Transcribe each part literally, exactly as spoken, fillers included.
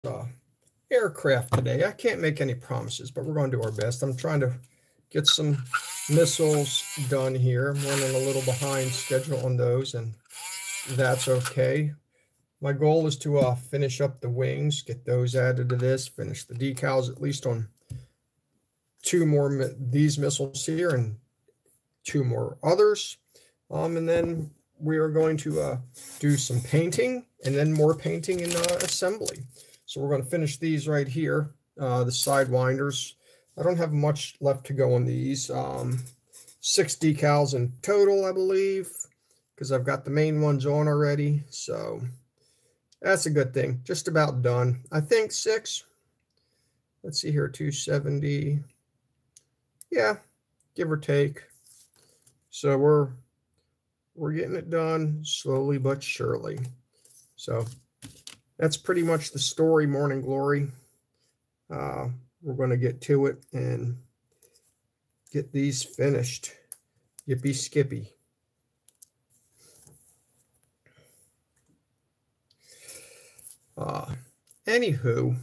uh, aircraft today. I can't make any promises, but we're going to do our best. I'm trying to get some missiles done here. I'm running a little behind schedule on those, and that's okay. My goal is to uh, finish up the wings, get those added to this, finish the decals at least on two more these missiles here and two more others. Um, and then we are going to uh, do some painting and then more painting and uh, assembly. So we're going to finish these right here, uh, the sidewinders. I don't have much left to go on these. Um, six decals in total, I believe, because I've got the main ones on already. So that's a good thing. Just about done. I think six. Let's see here, two seventy. Yeah, give or take. So we're we're getting it done slowly but surely. So that's pretty much the story, Morning Glory. Uh, we're going to get to it and get these finished. Yippee skippy. Uh, anywho,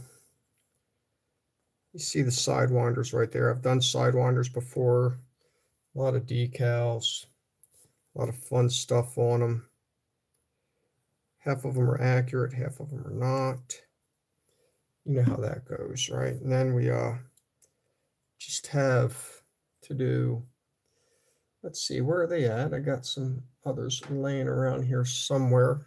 you see the sidewinders right there. I've done sidewinders before. A lot of decals, a lot of fun stuff on them. Half of them are accurate, half of them are not. You know how that goes, right? And then we uh, just have to do, let's see, where are they at? I got some others laying around here somewhere.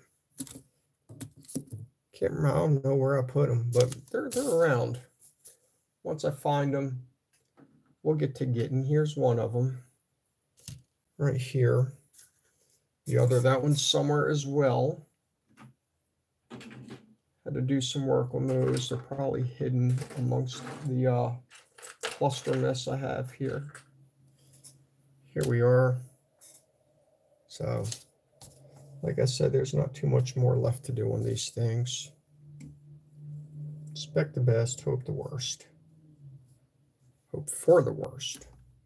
Can't remember, I don't know where I put them, but they're, they're around. Once I find them, we'll get to getting. Here's one of them right here. The other, that one's somewhere as well. Had to do some work on those. They're probably hidden amongst the uh, cluster mess I have here. Here we are. So, like I said, there's not too much more left to do on these things. Expect the best, hope the worst. Hope for the worst.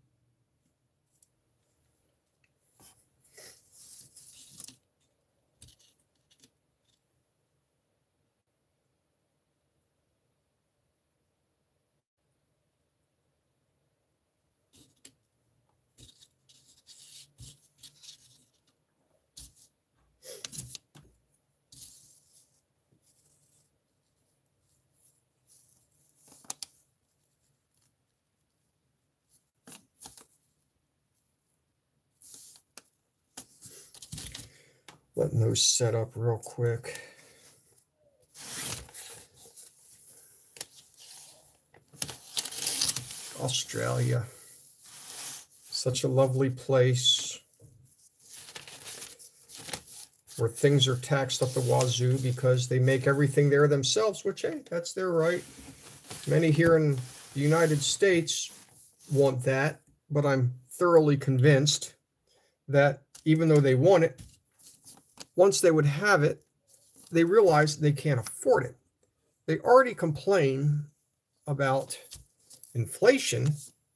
Letting those set up real quick. Australia, such a lovely place where things are taxed up the wazoo because they make everything there themselves, which, hey, that's their right. Many here in the United States want that, but I'm thoroughly convinced that even though they want it, once they would have it, they realize they can't afford it. They already complain about inflation.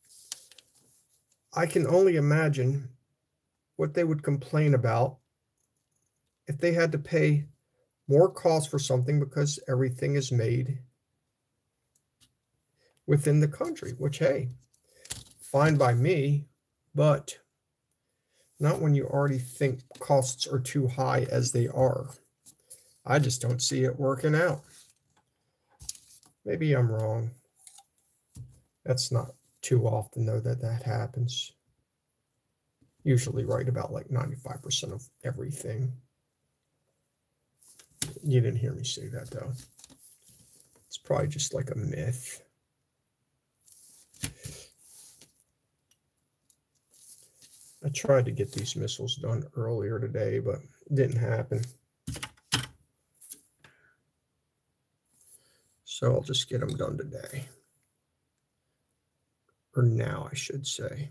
I can only imagine what they would complain about if they had to pay more cost for something because everything is made within the country, which, hey, fine by me, but not when you already think costs are too high as they are. I just don't see it working out. Maybe I'm wrong. That's not too often, though, that that happens. Usually right about like ninety-five percent of everything. You didn't hear me say that, though. It's probably just like a myth. I tried to get these missiles done earlier today, but it didn't happen. So I'll just get them done today. Or now, I should say.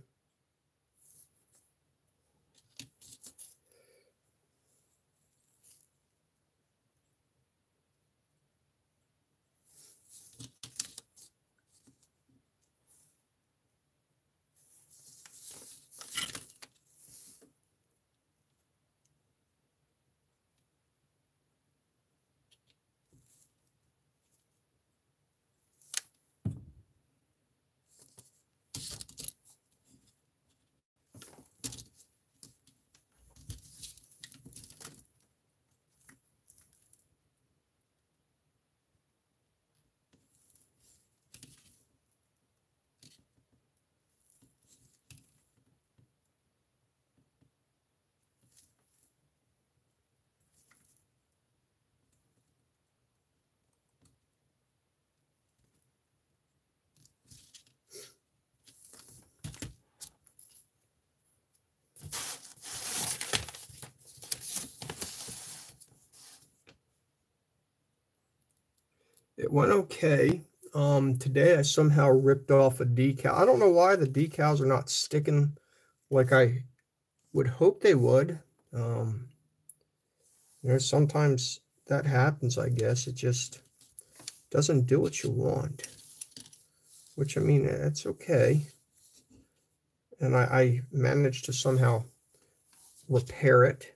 It went okay. Um, today I somehow ripped off a decal. I don't know why the decals are not sticking like I would hope they would. Um, you know, sometimes that happens, I guess. It just doesn't do what you want. Which, I mean, that's okay. And I, I managed to somehow repair it.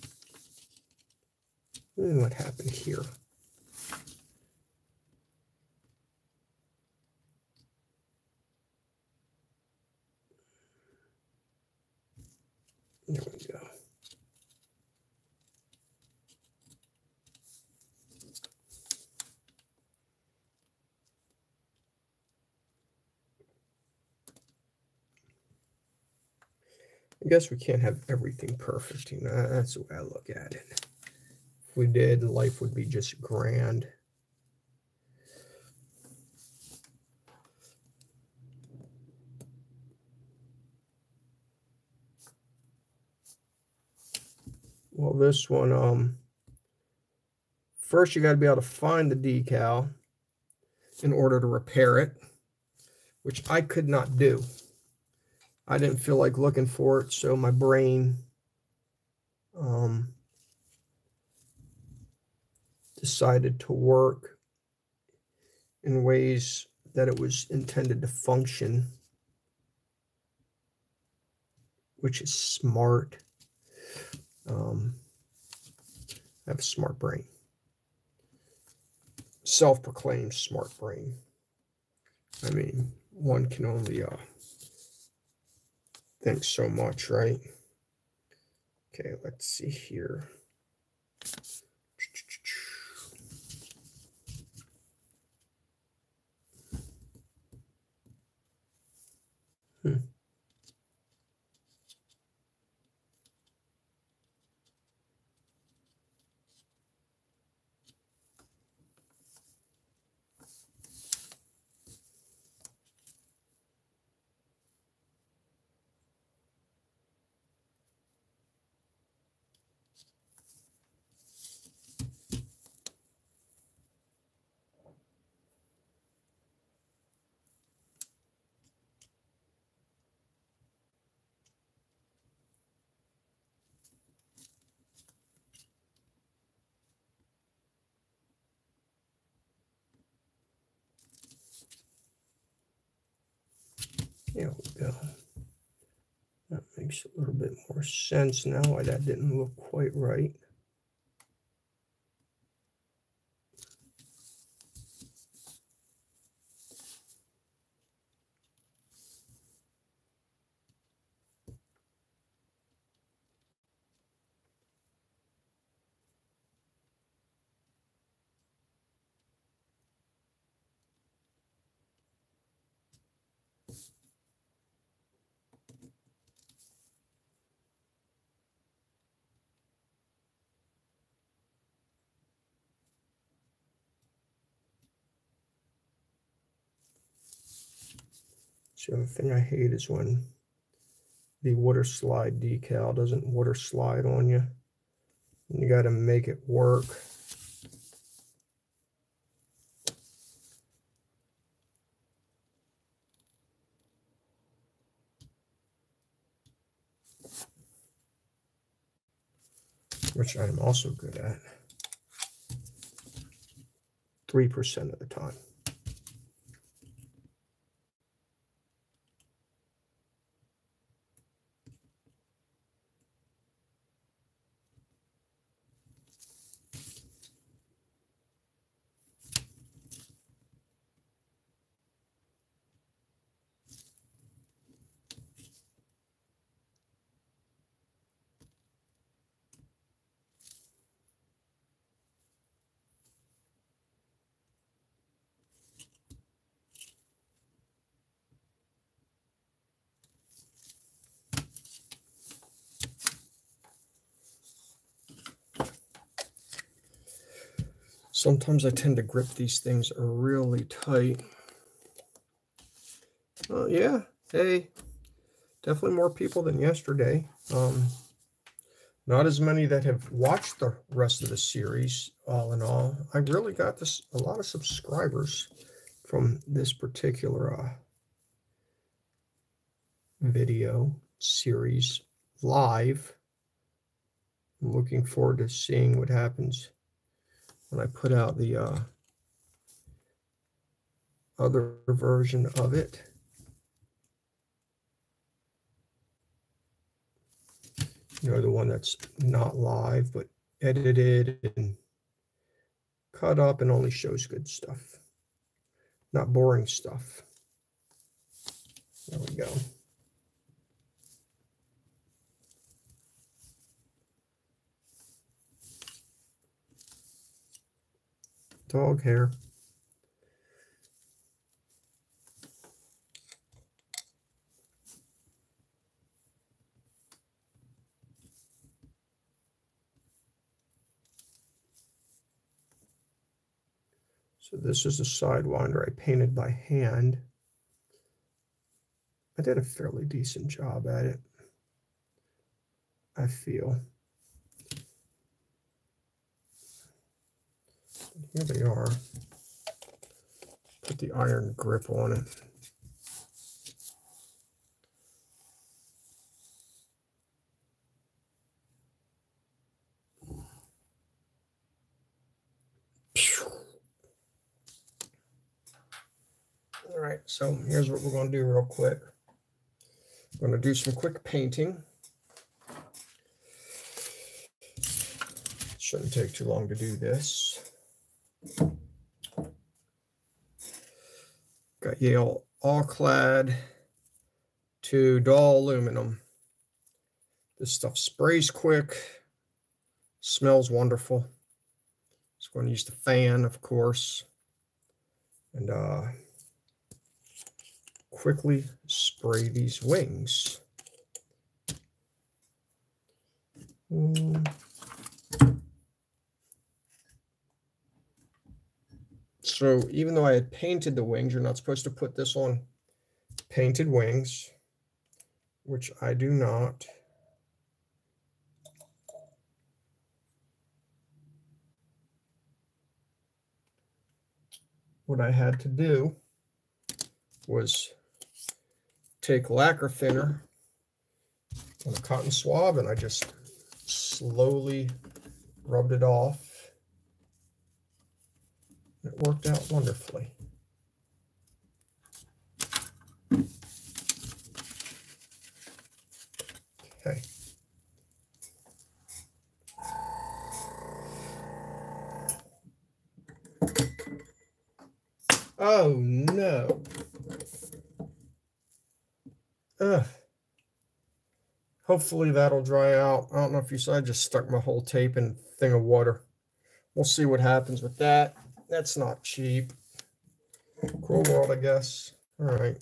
And what happened here? There we go. I guess we can't have everything perfect. You know, that's the way I look at it. If we did, life would be just grand. Well, this one, um, first you got to be able to find the decal in order to repair it, which I could not do. I didn't feel like looking for it, so my brain um, decided to work in ways that it was intended to function, which is smart. Um, I have a smart brain. Self-proclaimed smart brain. I mean, one can only uh, think so much, right? Okay, let's see here. Hmm. There we go. That makes a little bit more sense now why that didn't look quite right. So the thing I hate is when the water slide decal doesn't water slide on you. You got to make it work. Which I'm also good at. three percent of the time. Sometimes I tend to grip these things really tight. Oh, yeah. Hey, definitely more people than yesterday. Um, Not as many that have watched the rest of the series, all in all. I really got this a lot of subscribers from this particular uh, video series live. I'm looking forward to seeing what happens when I put out the uh, other version of it. You know, the one that's not live, but edited and cut up and only shows good stuff, not boring stuff. There we go. Dog hair. So this is a Sidewinder I painted by hand. I did a fairly decent job at it, I feel. Here they are. Put the iron grip on it. All right, so here's what we're going to do real quick. I'm going to do some quick painting. Shouldn't take too long to do this. Got Yale all-clad to dull aluminum. This stuff sprays quick, smells wonderful. Just going to use the fan, of course, and uh, quickly spray these wings. Mm. So even though I had painted the wings, you're not supposed to put this on painted wings, which I do not. What I had to do was take lacquer thinner on a cotton swab, and I just slowly rubbed it off. It worked out wonderfully. Okay. Oh no. Ugh. Hopefully that'll dry out. I don't know if you saw, I just stuck my whole tape in a thing of water. We'll see what happens with that. That's not cheap. Cool world, I guess. All right.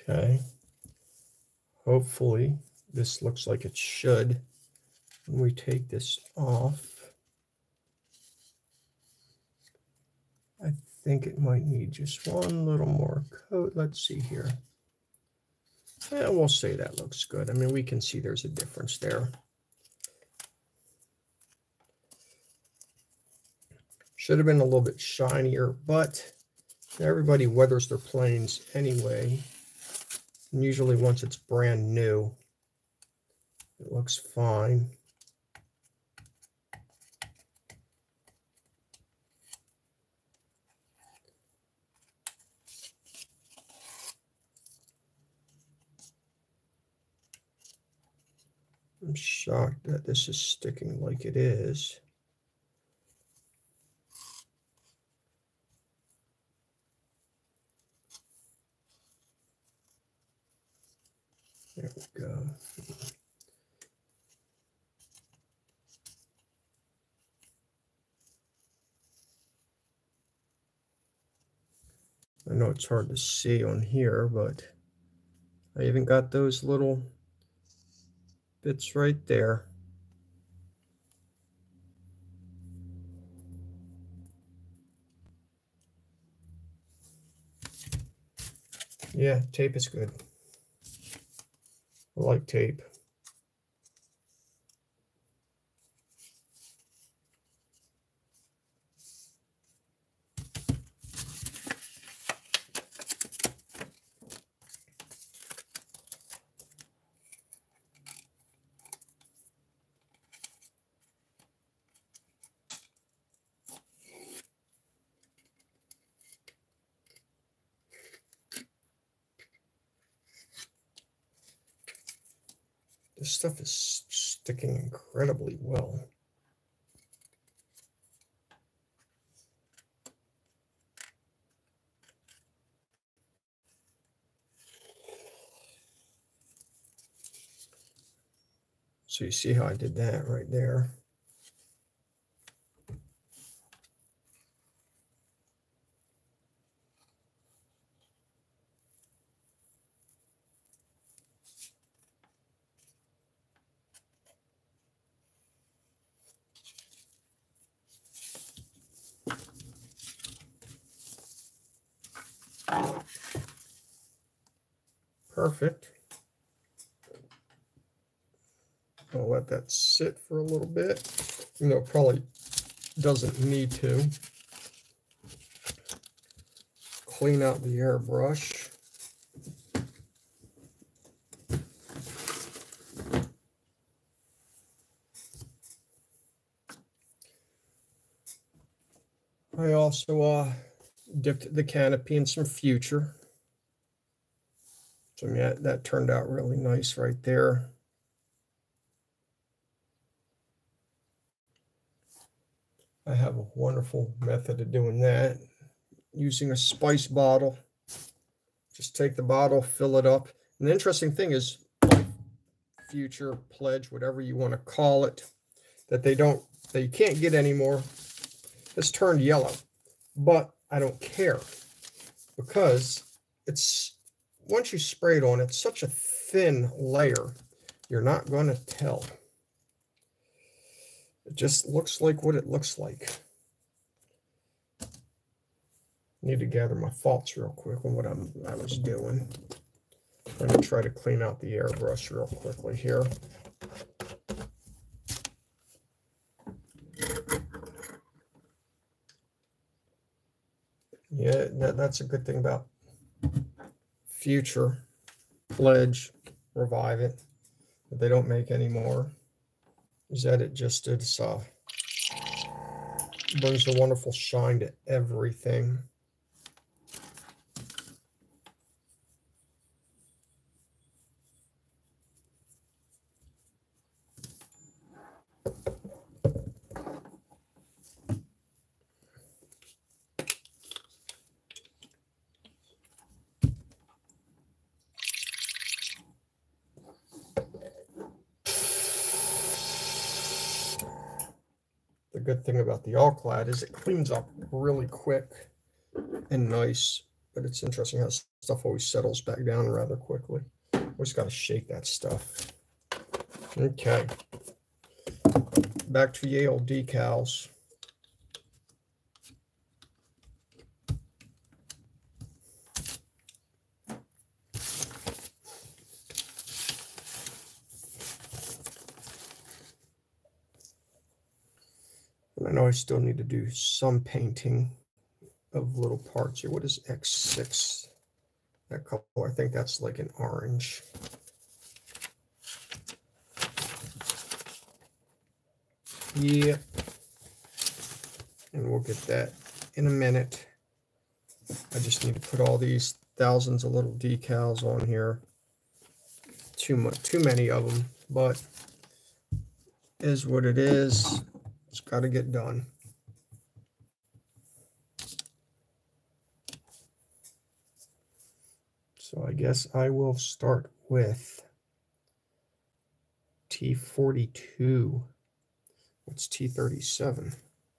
Okay. Hopefully this looks like it should. When we take this off, I think it might need just one little more coat. Let's see here. Yeah, we'll say that looks good. I mean, we can see there's a difference there. Should have been a little bit shinier, but everybody weathers their planes anyway. And usually once it's brand new, it looks fine. I'm shocked that this is sticking like it is. There we go. I know it's hard to see on here, but I even got those little bits right there. Yeah, tape is good. I like tape. This stuff is sticking incredibly well. So you see how I did that right there. Perfect. I'll let that sit for a little bit. You know, it probably doesn't need to. Clean out the airbrush. I also uh, dipped the canopy in some Future. So yeah, that turned out really nice right there. I have a wonderful method of doing that. Using a spice bottle. Just take the bottle, fill it up. And the interesting thing is, Future, Pledge, whatever you want to call it, that they don't, that you can't get anymore. It's turned yellow, but I don't care because it's, once you spray it on, it's such a thin layer, you're not going to tell. It just looks like what it looks like. Need to gather my thoughts real quick on what I'm, I was doing. I'm going to try to clean out the airbrush real quickly here. Yeah, that, that's a good thing about Future, Pledge, Revive It, that they don't make anymore, is that it just it's, uh, brings a wonderful shine to everything. The good thing about the all clad is it cleans up really quick and nice. but it's interesting how stuff always settles back down rather quickly. Always got to shake that stuff. Okay. Back to Yale decals. And I know I still need to do some painting of little parts here. What is X six? That color, I think that's like an orange. Yeah. And we'll get that in a minute. I just need to put all these thousands of little decals on here. Too much, too many of them, but is what it is. It's got to get done. So I guess I will start with T forty-two. What's T thirty-seven?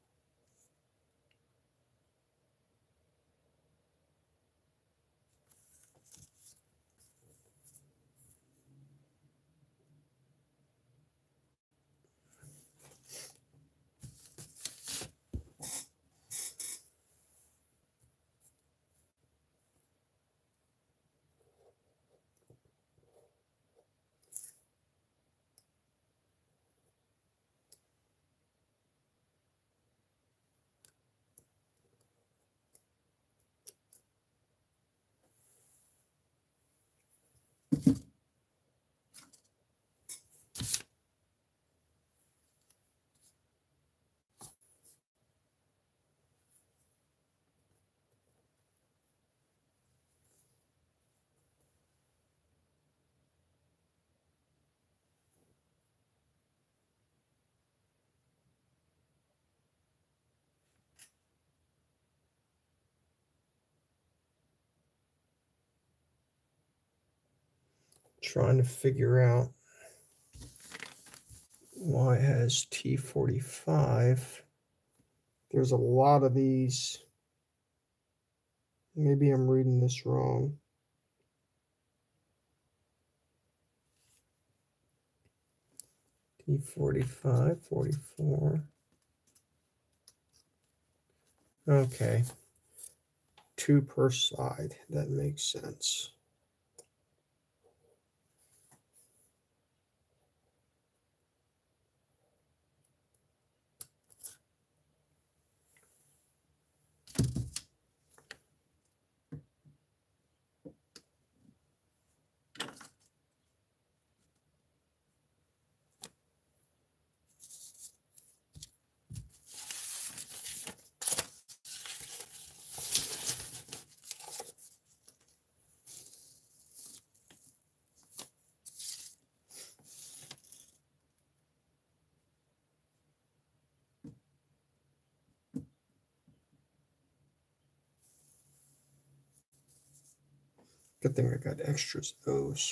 Trying to figure out why it has T forty-five. There's a lot of these. Maybe I'm reading this wrong. T forty-five, forty-four. Okay. Two per side. That makes sense. Good thing I got extras of those.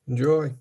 Enjoy.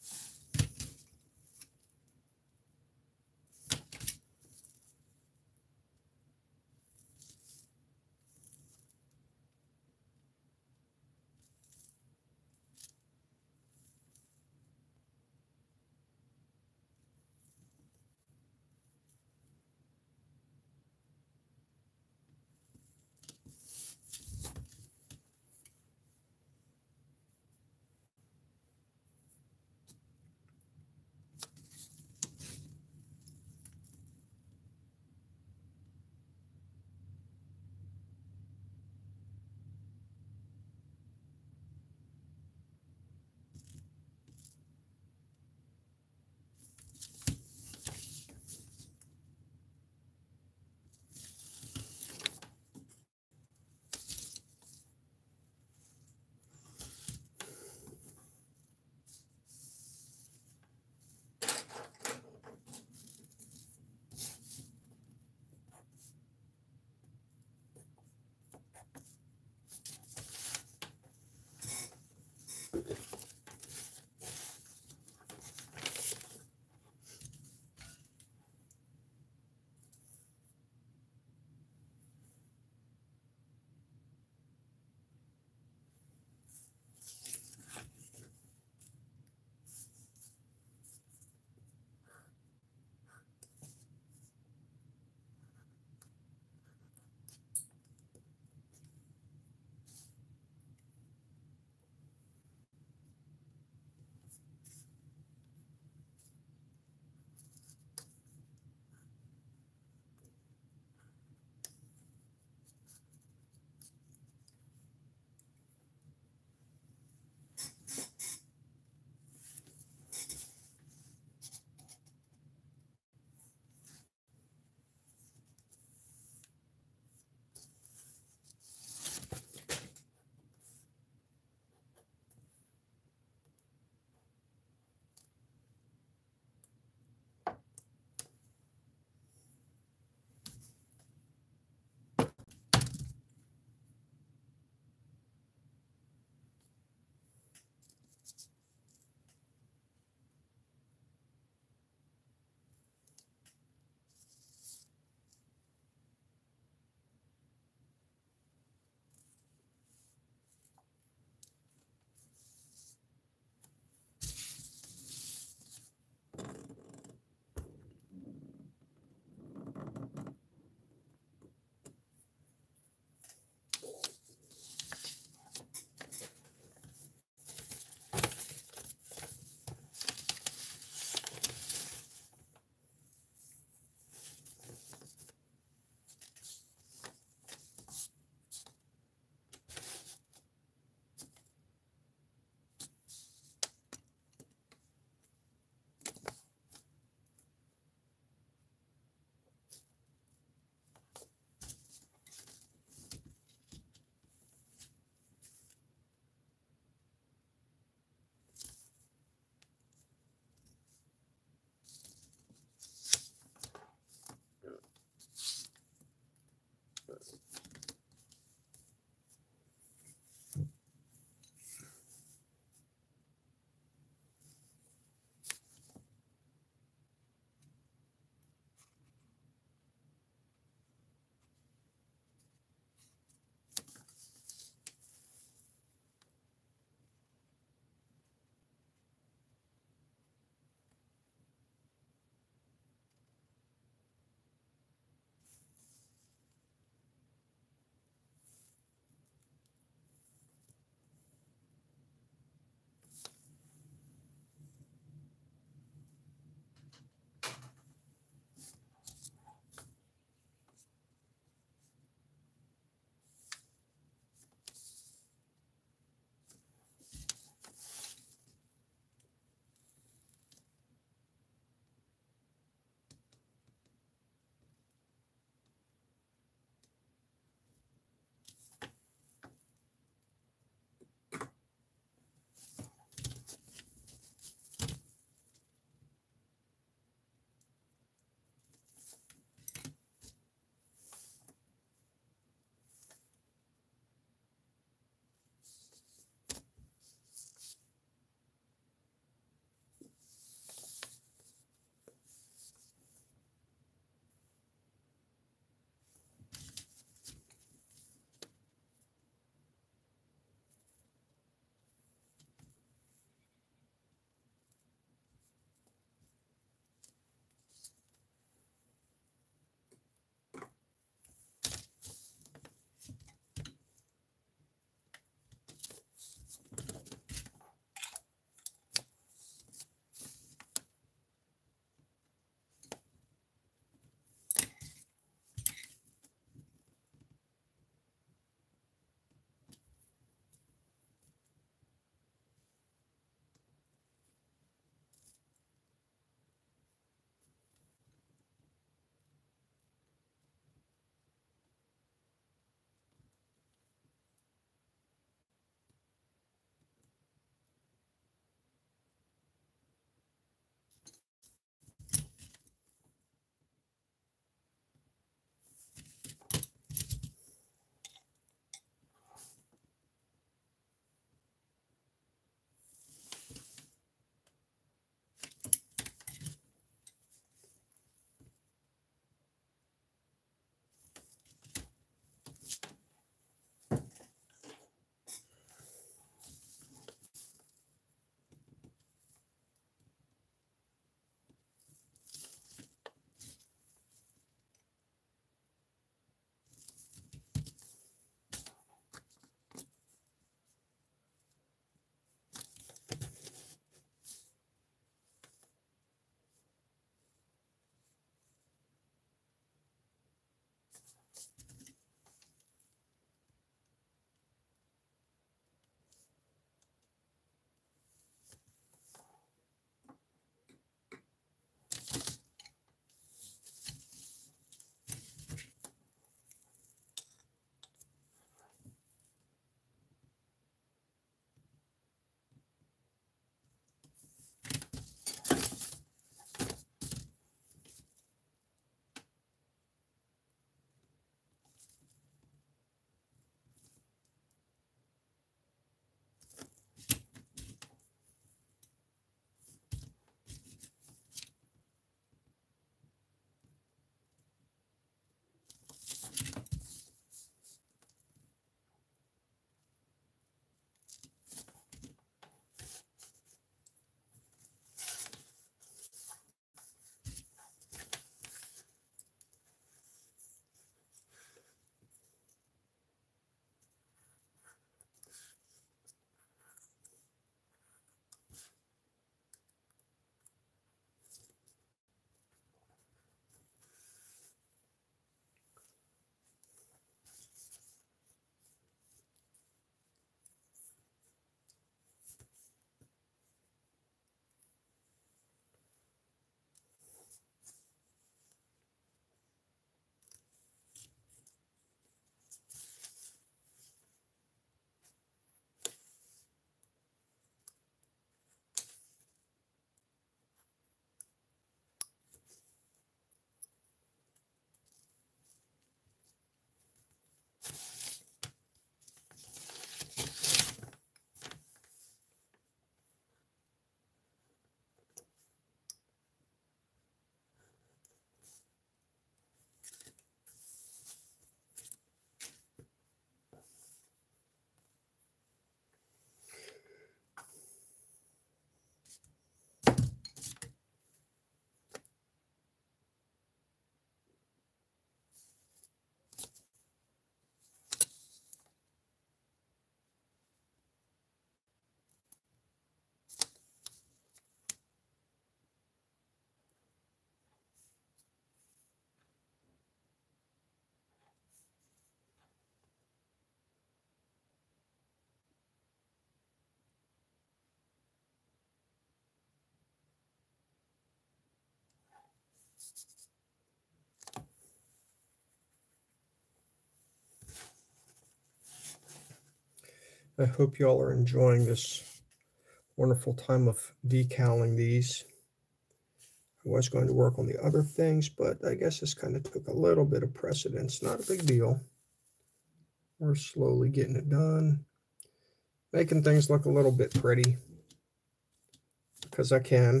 I hope y'all are enjoying this wonderful time of decaling these. I was going to work on the other things, but I guess this kind of took a little bit of precedence. Not a big deal. We're slowly getting it done, making things look a little bit pretty because I can.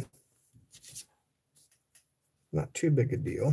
Not too big a deal.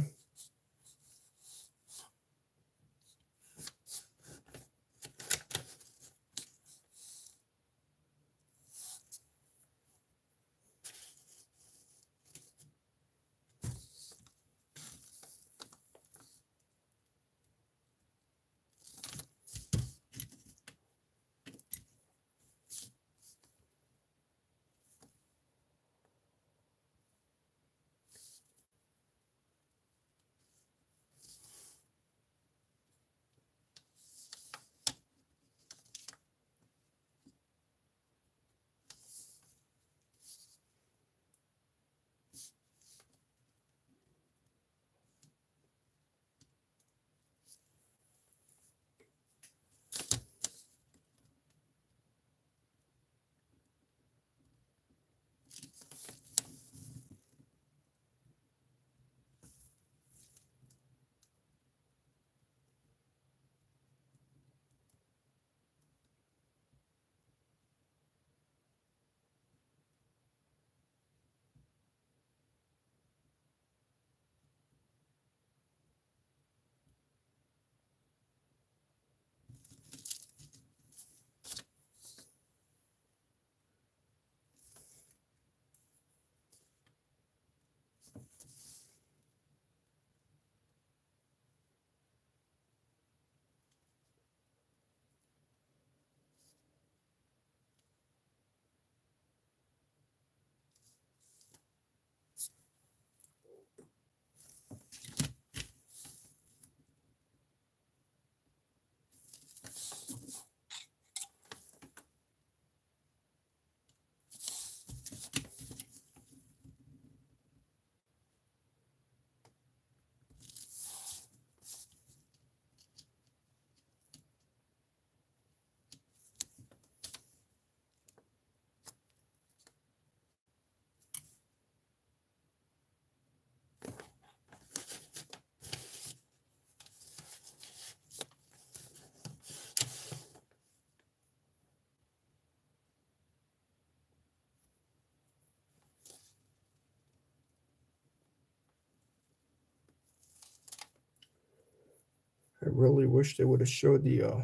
I really wish they would have showed the uh,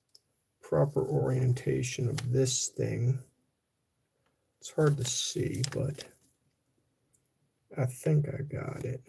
proper orientation of this thing. It's hard to see, but I think I got it.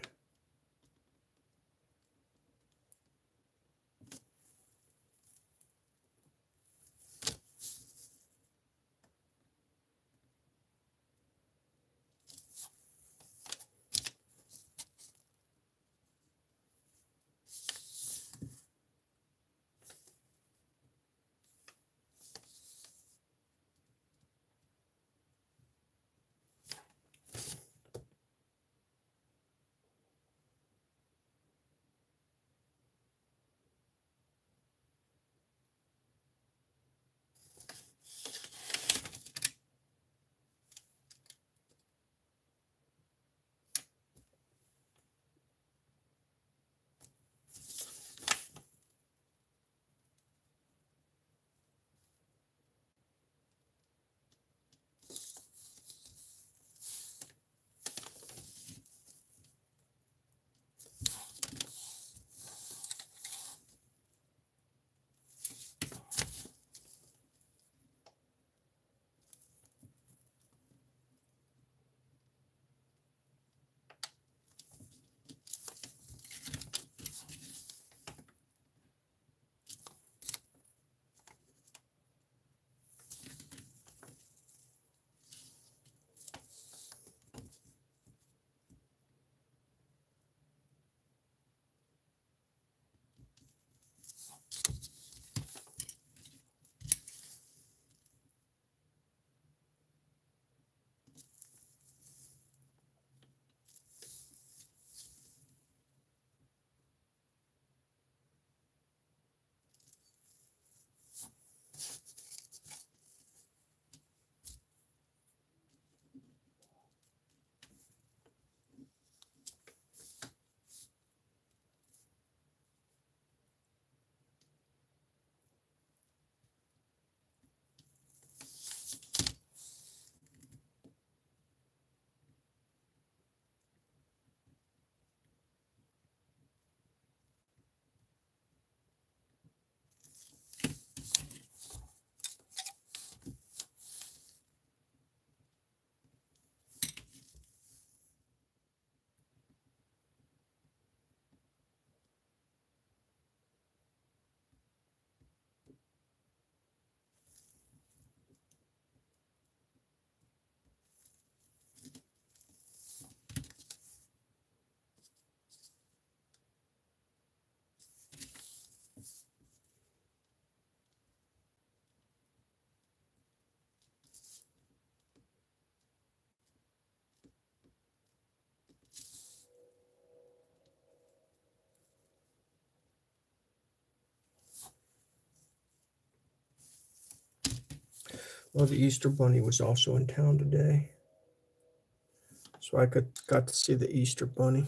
Well, the Easter Bunny was also in town today, so I could got to see the Easter Bunny.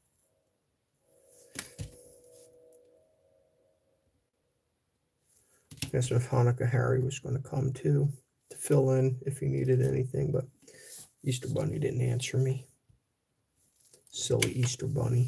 I guess if Hanukkah Harry was going to come too to fill in if he needed anything, but Easter Bunny didn't answer me. Silly Easter Bunny.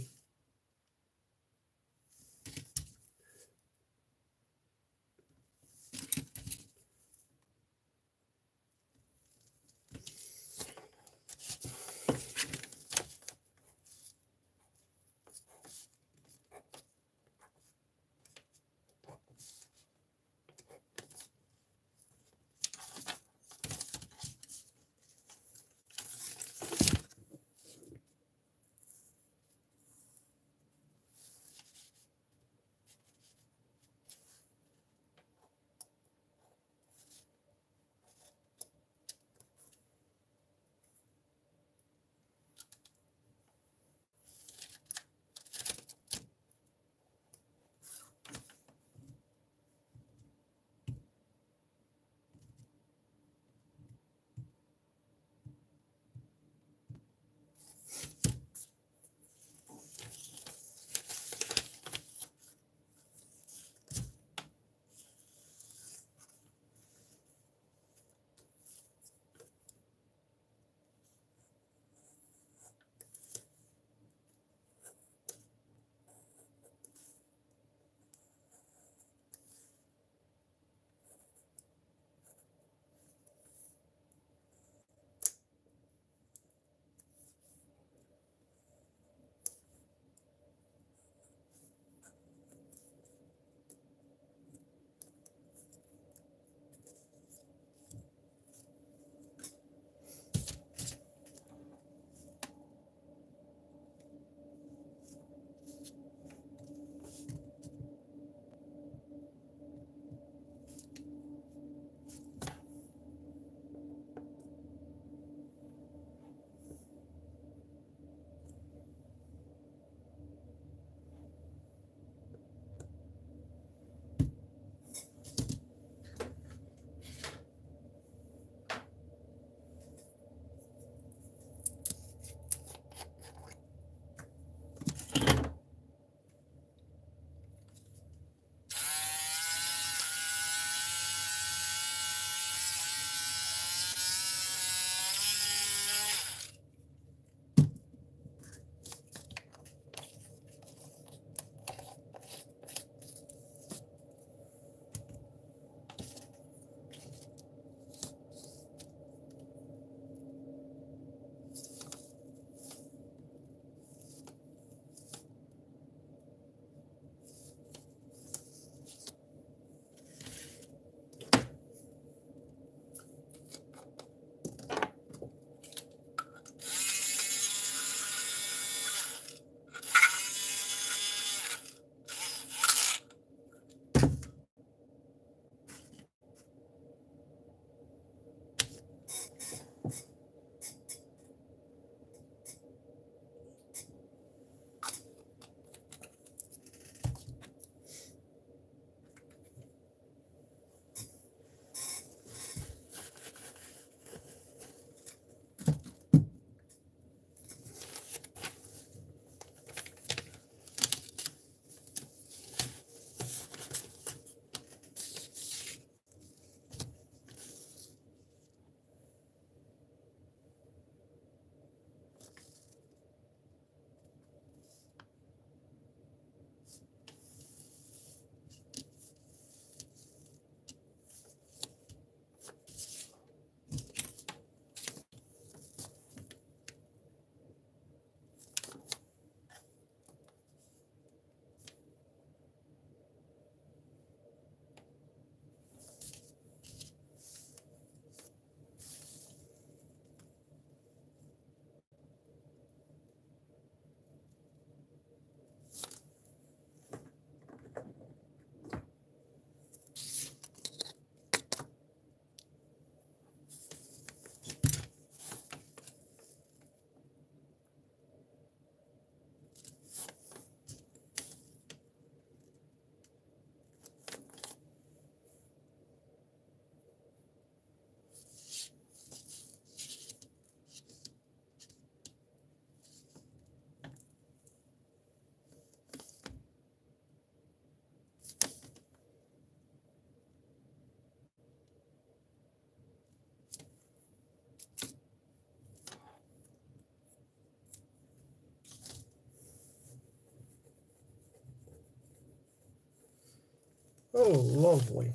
Oh, lovely.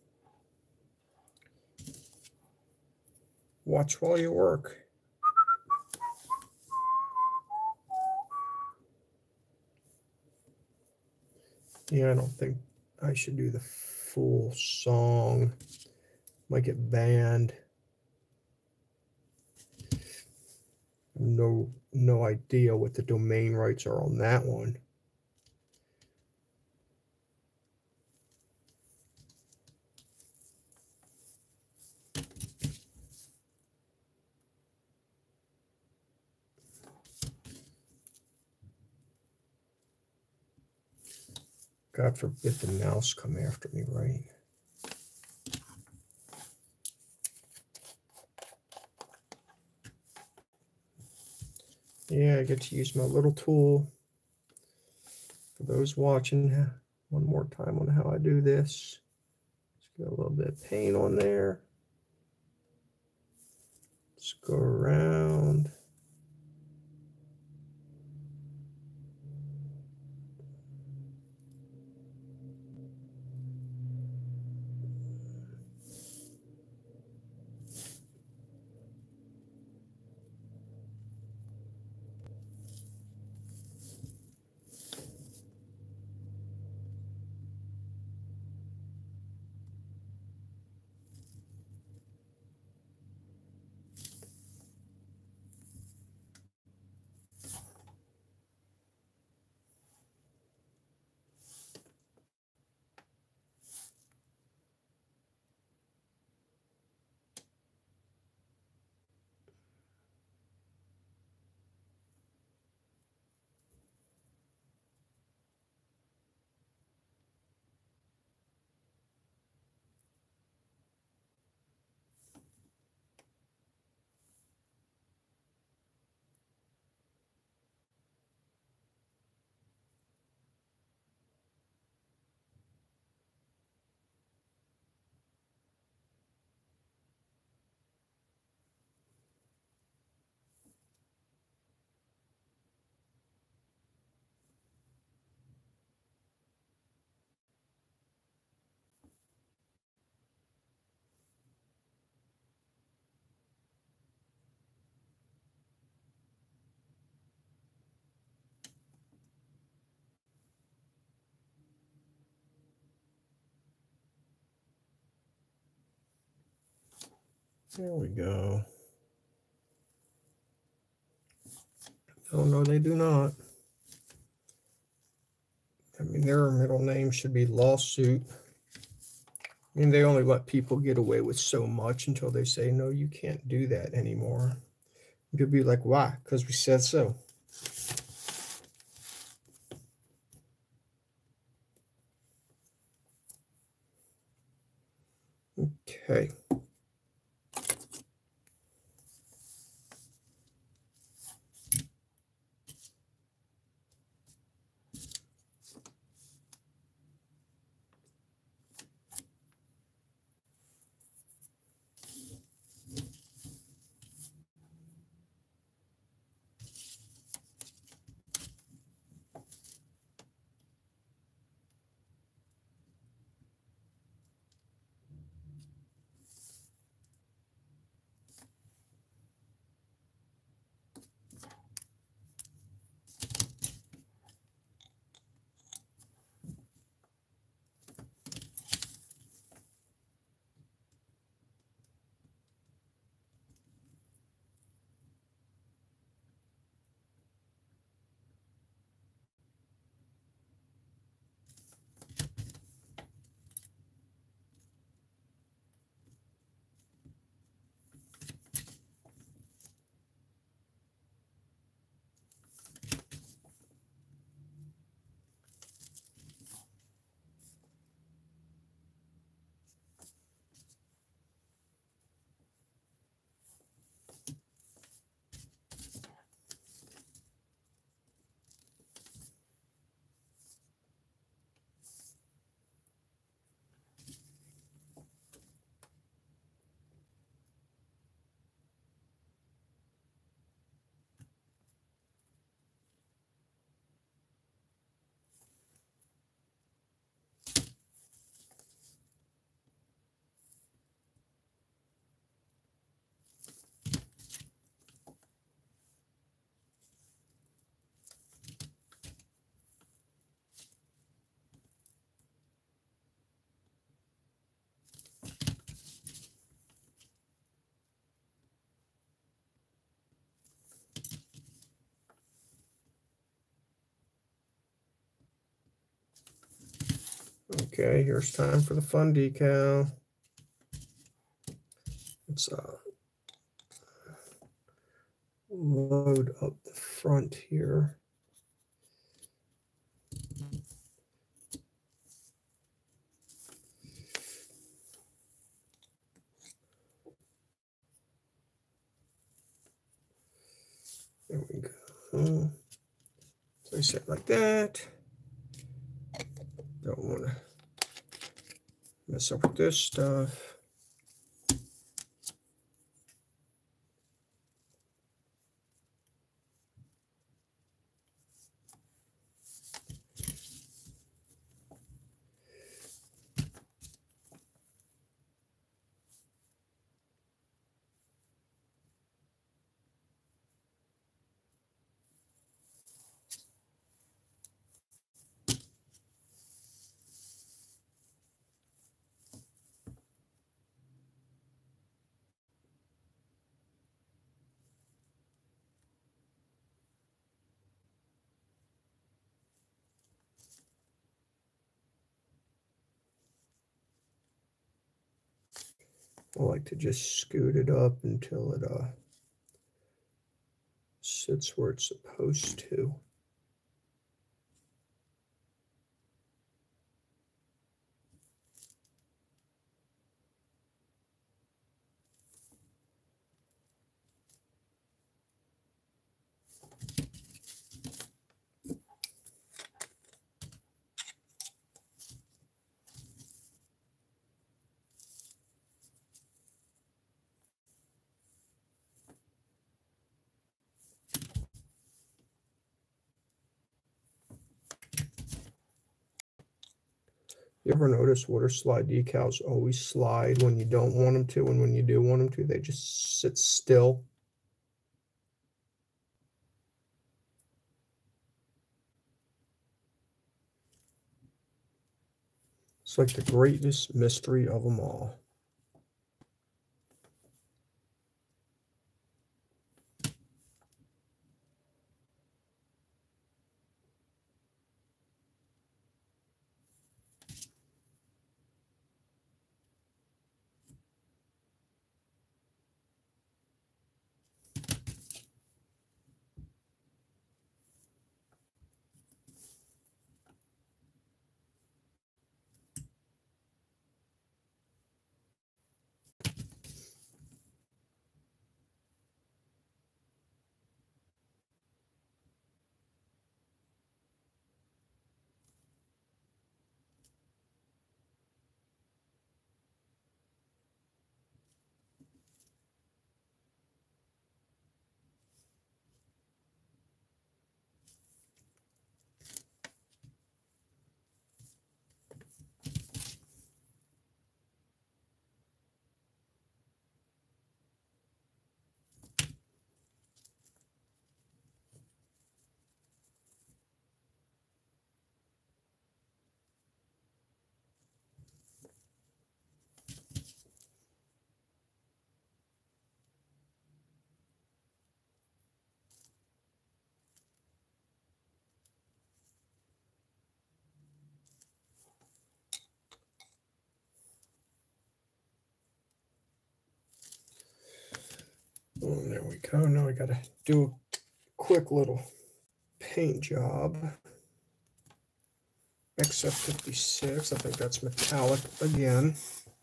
Watch while you work. Yeah, I don't think I should do the full song. Might get banned. No, no idea what the domain rights are on that one. God forbid the mouse come after me, right? Yeah, I get to use my little tool. For those watching, one more time on how I do this. Just get a little bit of paint on there. Just go around. There we go. Oh, no, they do not. I mean, their middle name should be Lawsuit. I mean, they only let people get away with so much until they say, no, you can't do that anymore. You'll be like, why? Because we said so. Okay. Okay, here's time for the fun decal. Let's uh, load up the front here. There we go. Place it like that. Don't want to mess up with this stuff. I like to just scoot it up until it uh, sits where it's supposed to. You ever notice water slide decals always slide when you don't want them to, and when you do want them to, they just sit still? It's like the greatest mystery of them all. Oh, there we go. Now I got to do a quick little paint job. X F fifty-six, I think that's metallic again.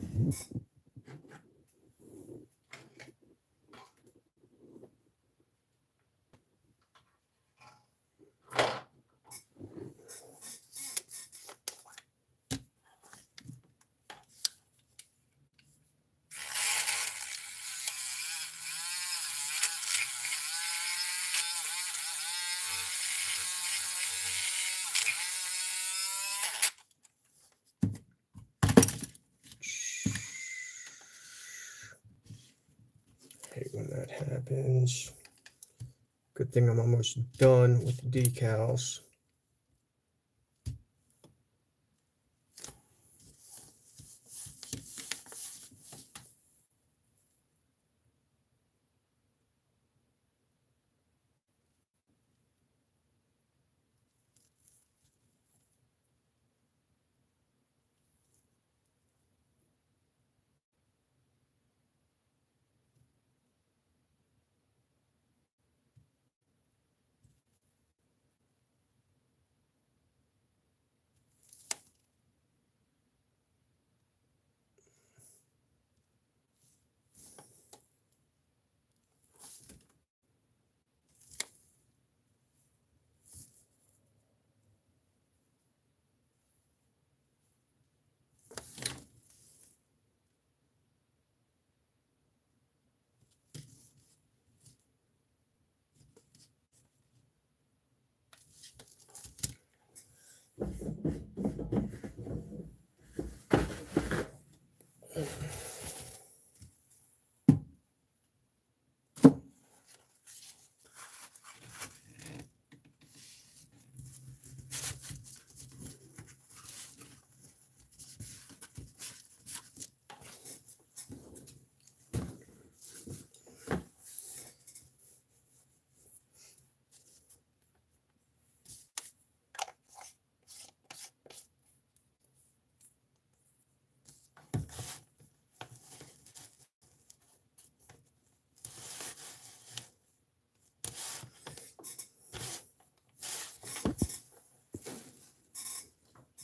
Hate when that happens. Good thing I'm almost done with the decals.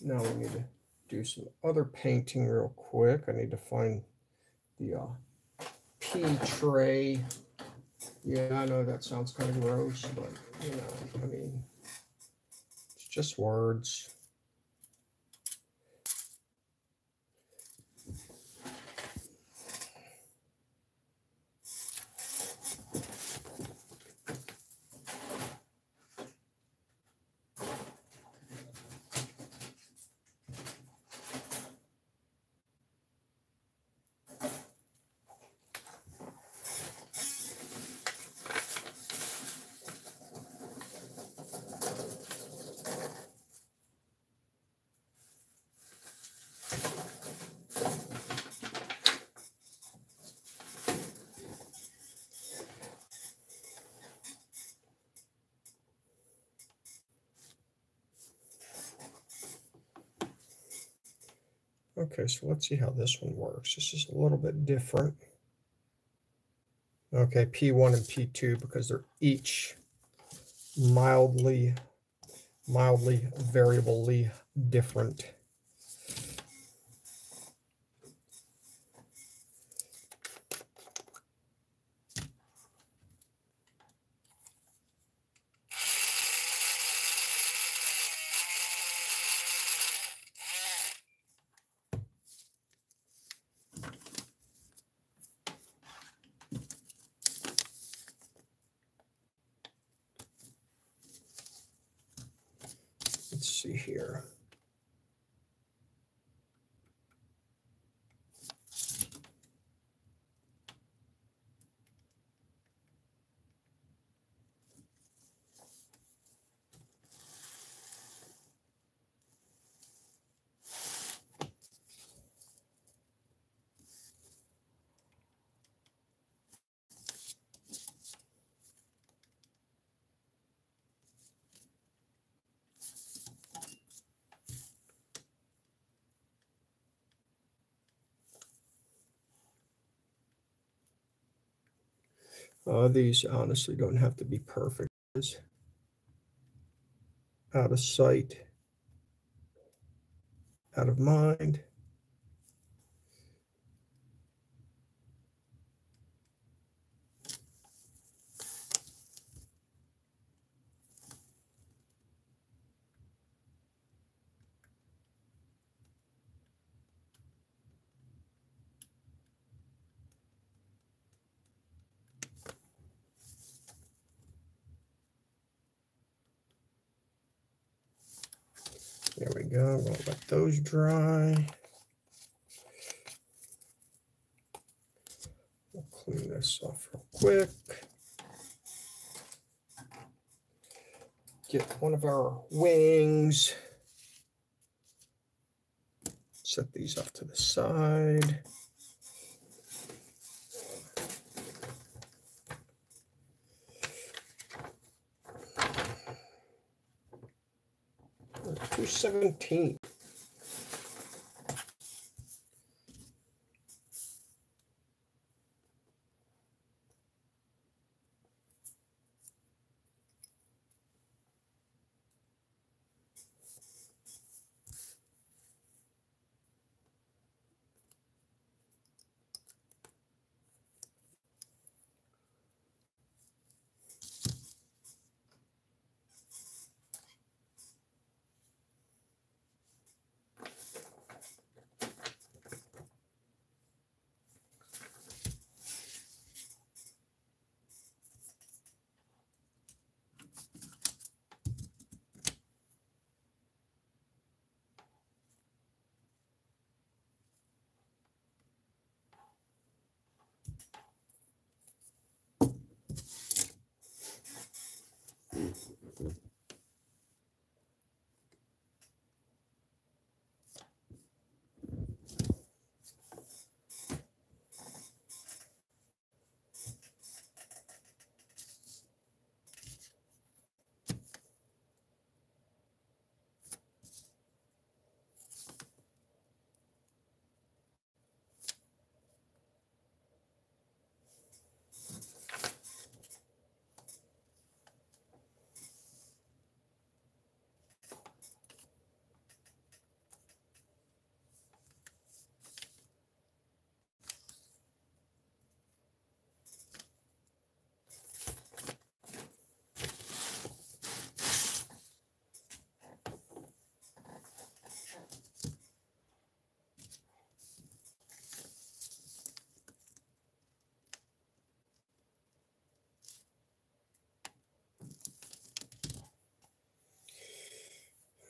Now we need to do some other painting real quick. I need to find the uh, P tray. Yeah, I know that sounds kind of gross, but you know, I mean, it's just words. Okay, so let's see how this one works. This is a little bit different. Okay, P one and P two, because they're each mildly, mildly variably different. Let's see here. Uh, these honestly don't have to be perfect. Out of sight, out of mind. There we go. I'm going to let those dry. We'll clean this off real quick. Get one of our wings. Set these off to the side. two seventeen.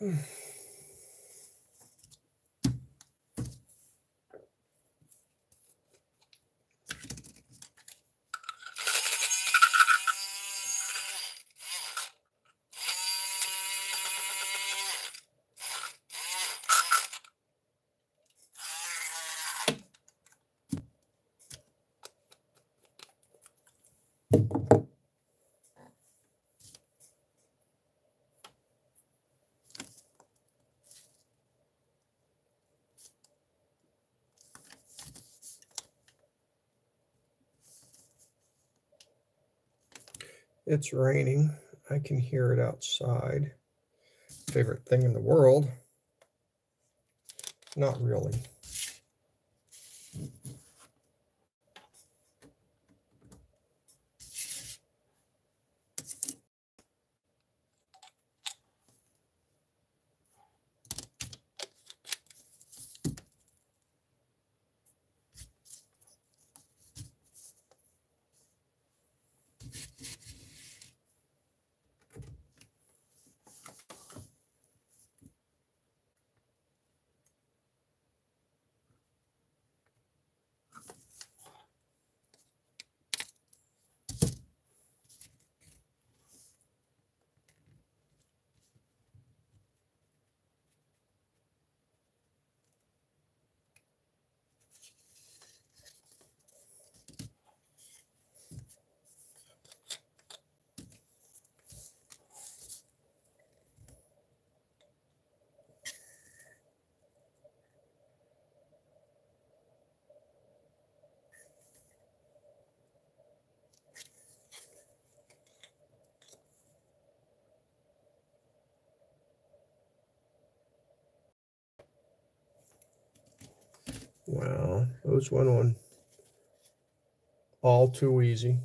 It's raining. I can hear it outside. Favorite thing in the world? Not really. Wow, those went on all too easy.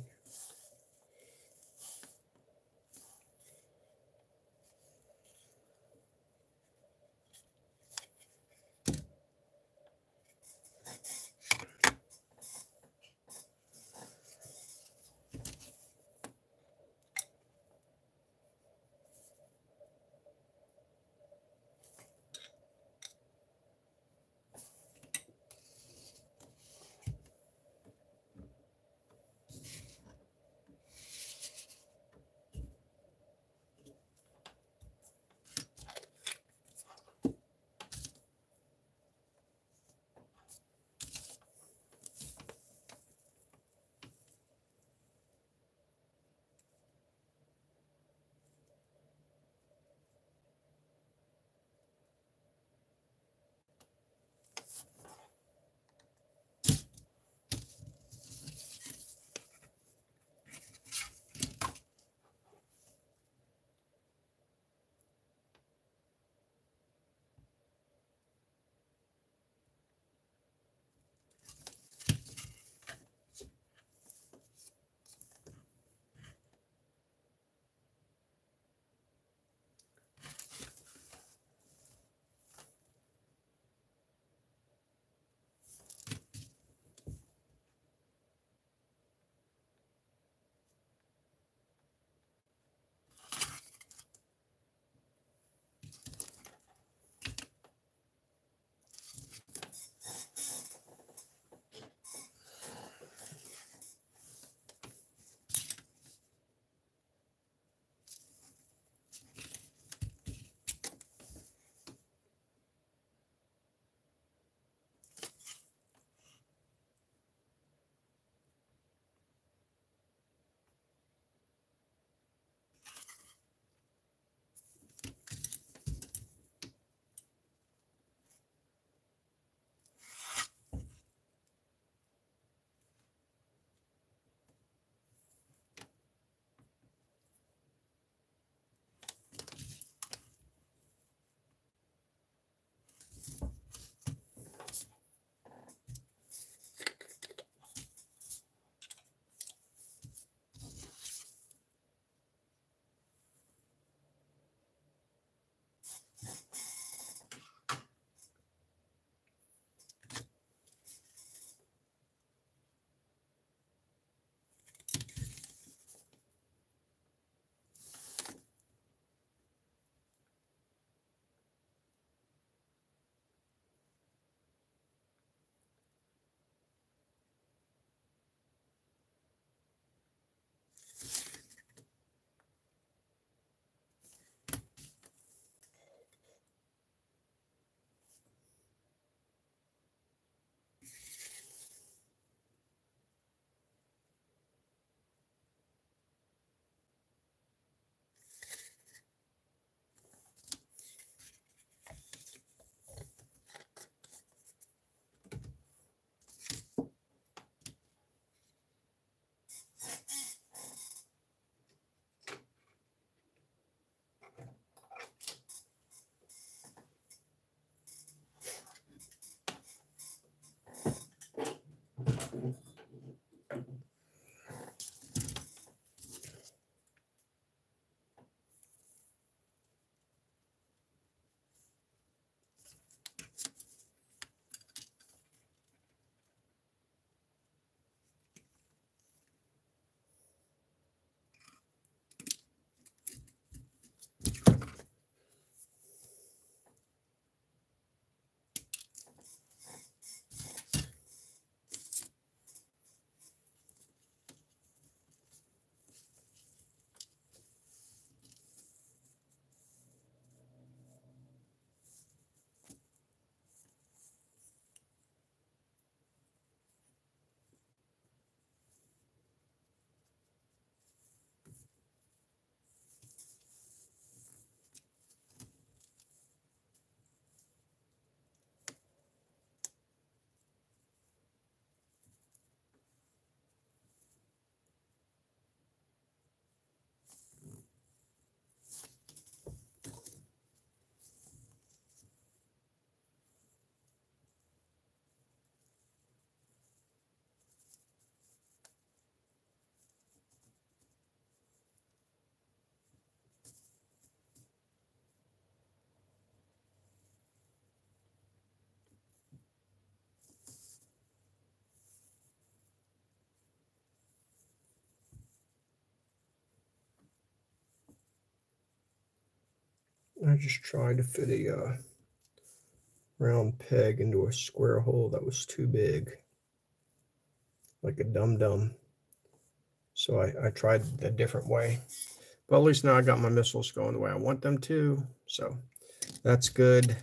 I just tried to fit a uh, round peg into a square hole that was too big, like a dum-dum. So I, I tried a different way. But at least now I got my missiles going the way I want them to. So that's good.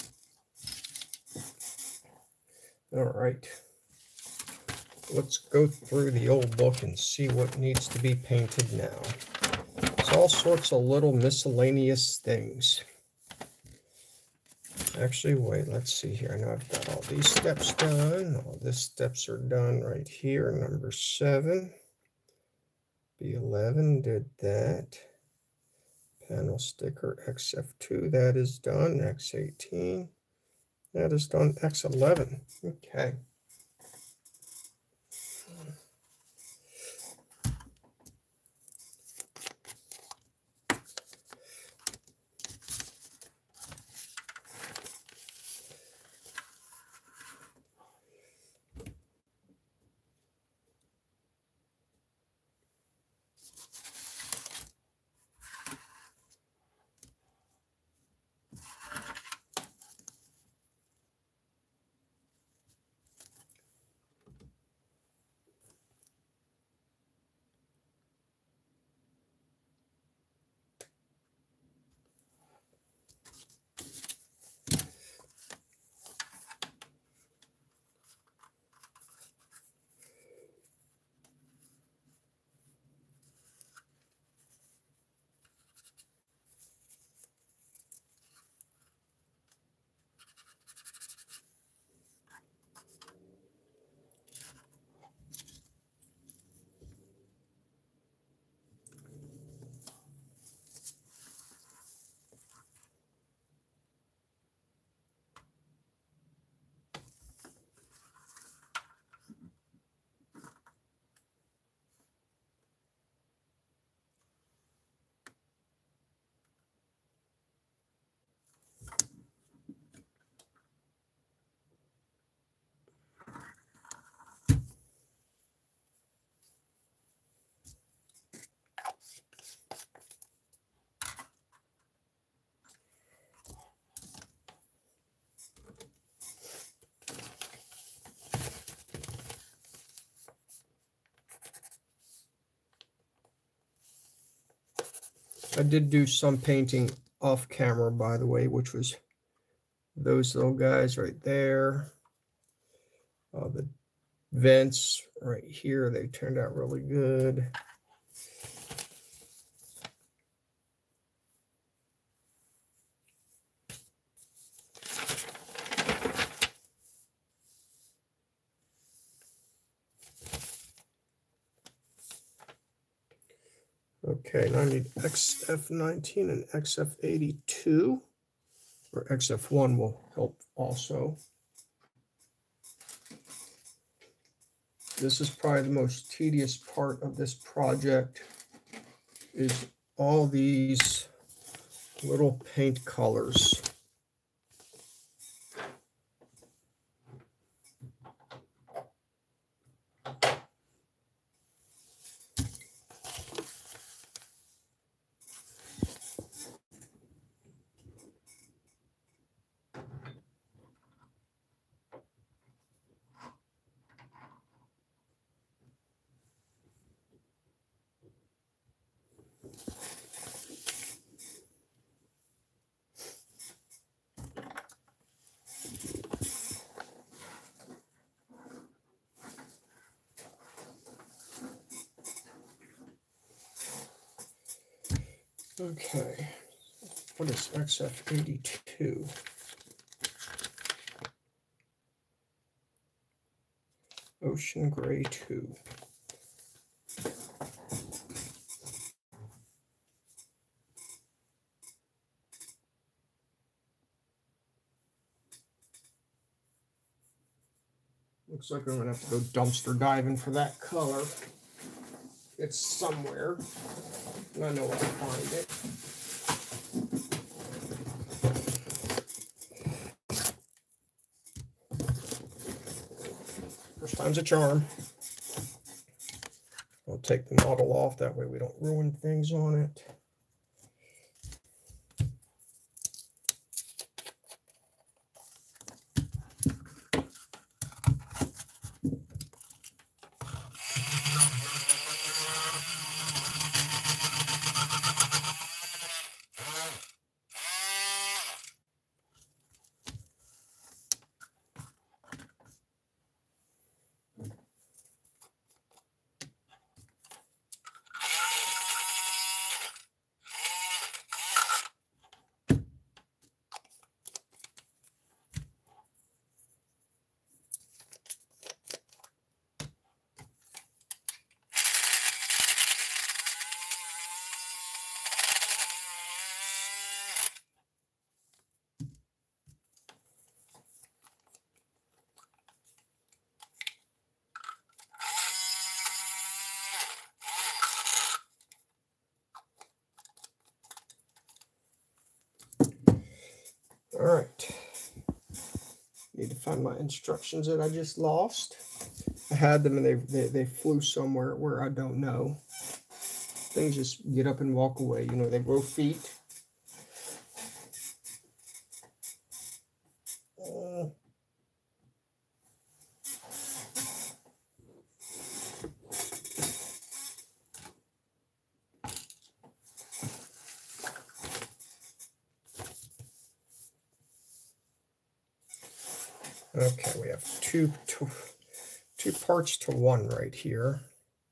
All right. Let's go through the old book and see what needs to be painted now. It's all sorts of little miscellaneous things. Actually, wait, let's see here. I know I've got all these steps done. All these steps are done right here. Number seven. B eleven did that. Panel sticker X F two, that is done. X eighteen, that is done. X eleven, okay. I did do some painting off camera, by the way, which was those little guys right there. Uh, the vents right here, they turned out really good. Okay, now I need X F nineteen and X F eighty-two, or X F one will help also. This is probably the most tedious part of this project, is all these little paint colors. Okay, what is X F eighty-two? Ocean Gray two. Looks like I'm gonna have to go dumpster diving for that color. It's somewhere, and I know where to find it. First time's a charm. I'll take the model off, that way we don't ruin things on it. All right. Need to find my instructions that I just lost. I had them and they, they, they flew somewhere where I don't know. Things just get up and walk away. You know, they grow feet. Uh, okay, we have two, two, two parts to one right here.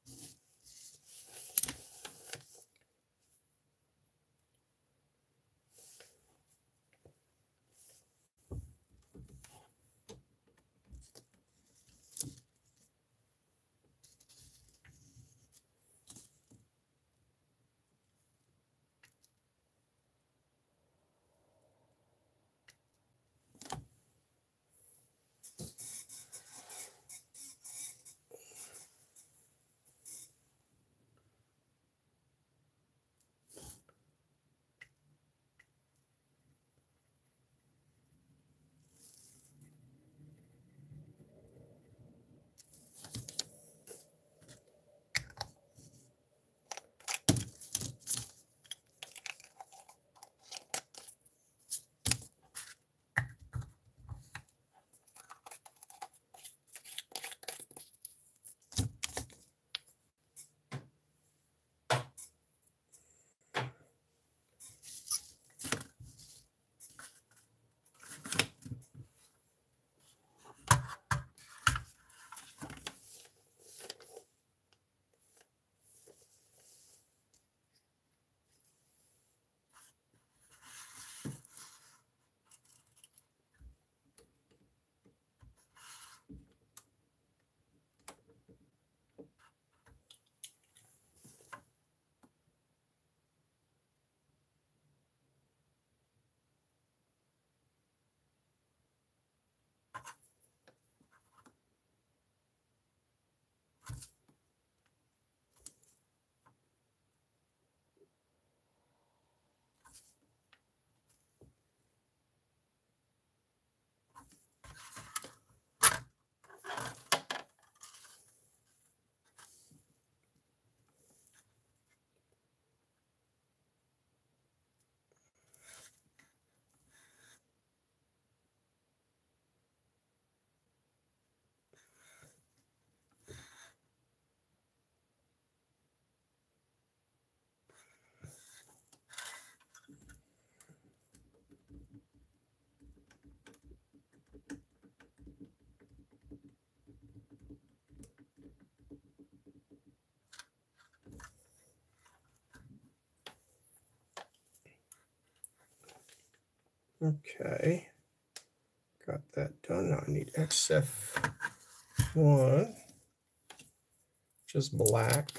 Okay, got that done. Now I need X F one, which is black.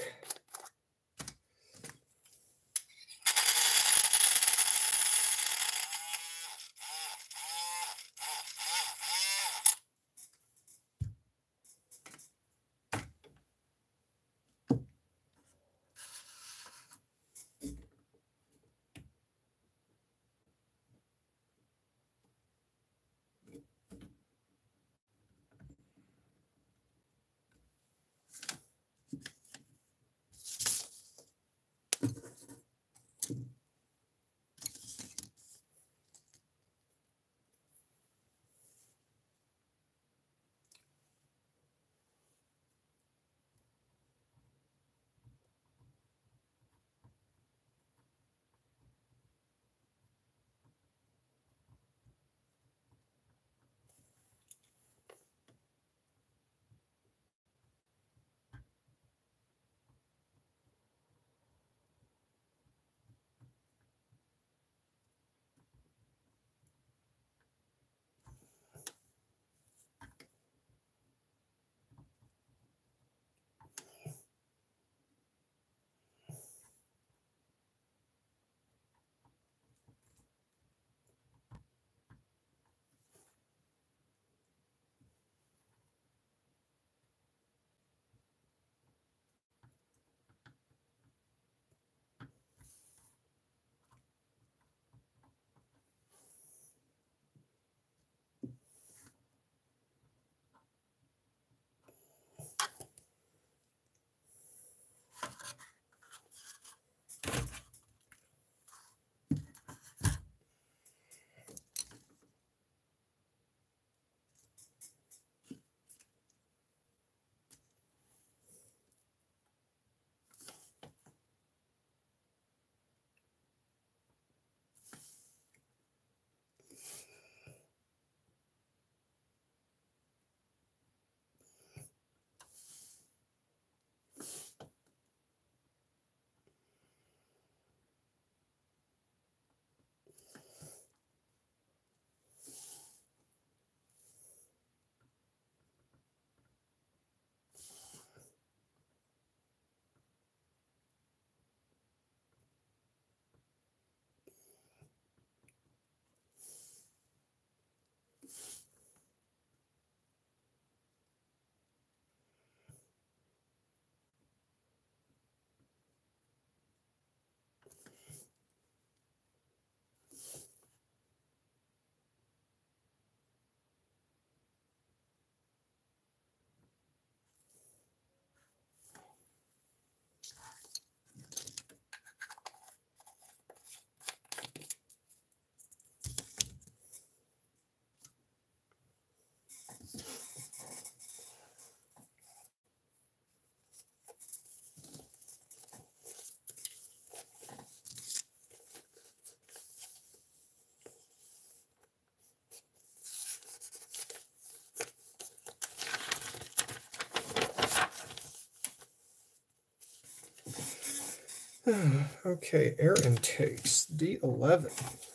Okay, air intakes, D eleven.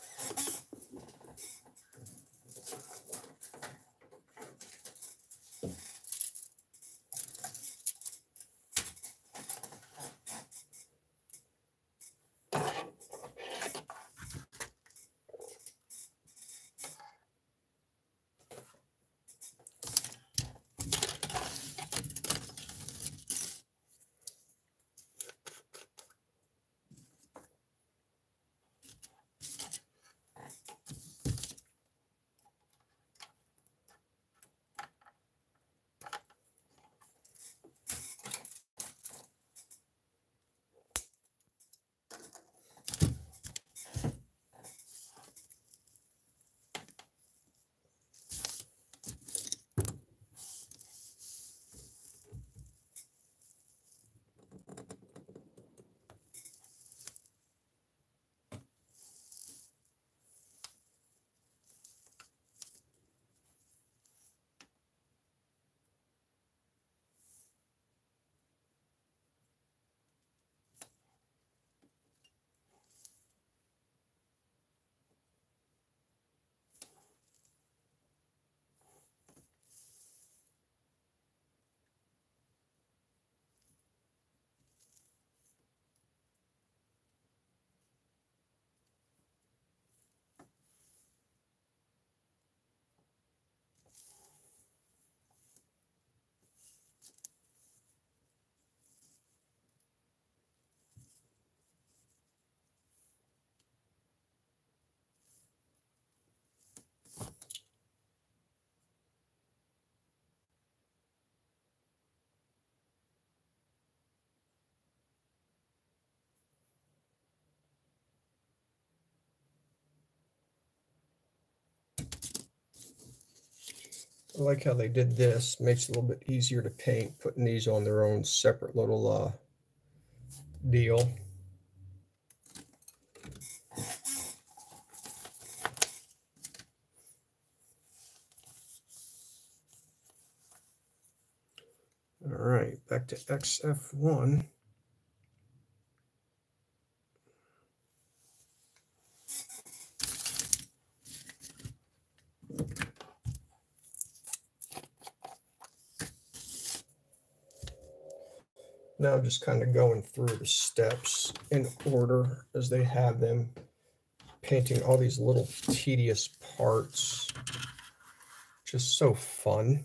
I like how they did this. Makes it a little bit easier to paint, putting these on their own separate little uh, deal. All right, back to X F one. Now just kind of going through the steps in order as they have them, painting all these little tedious parts. Just so fun.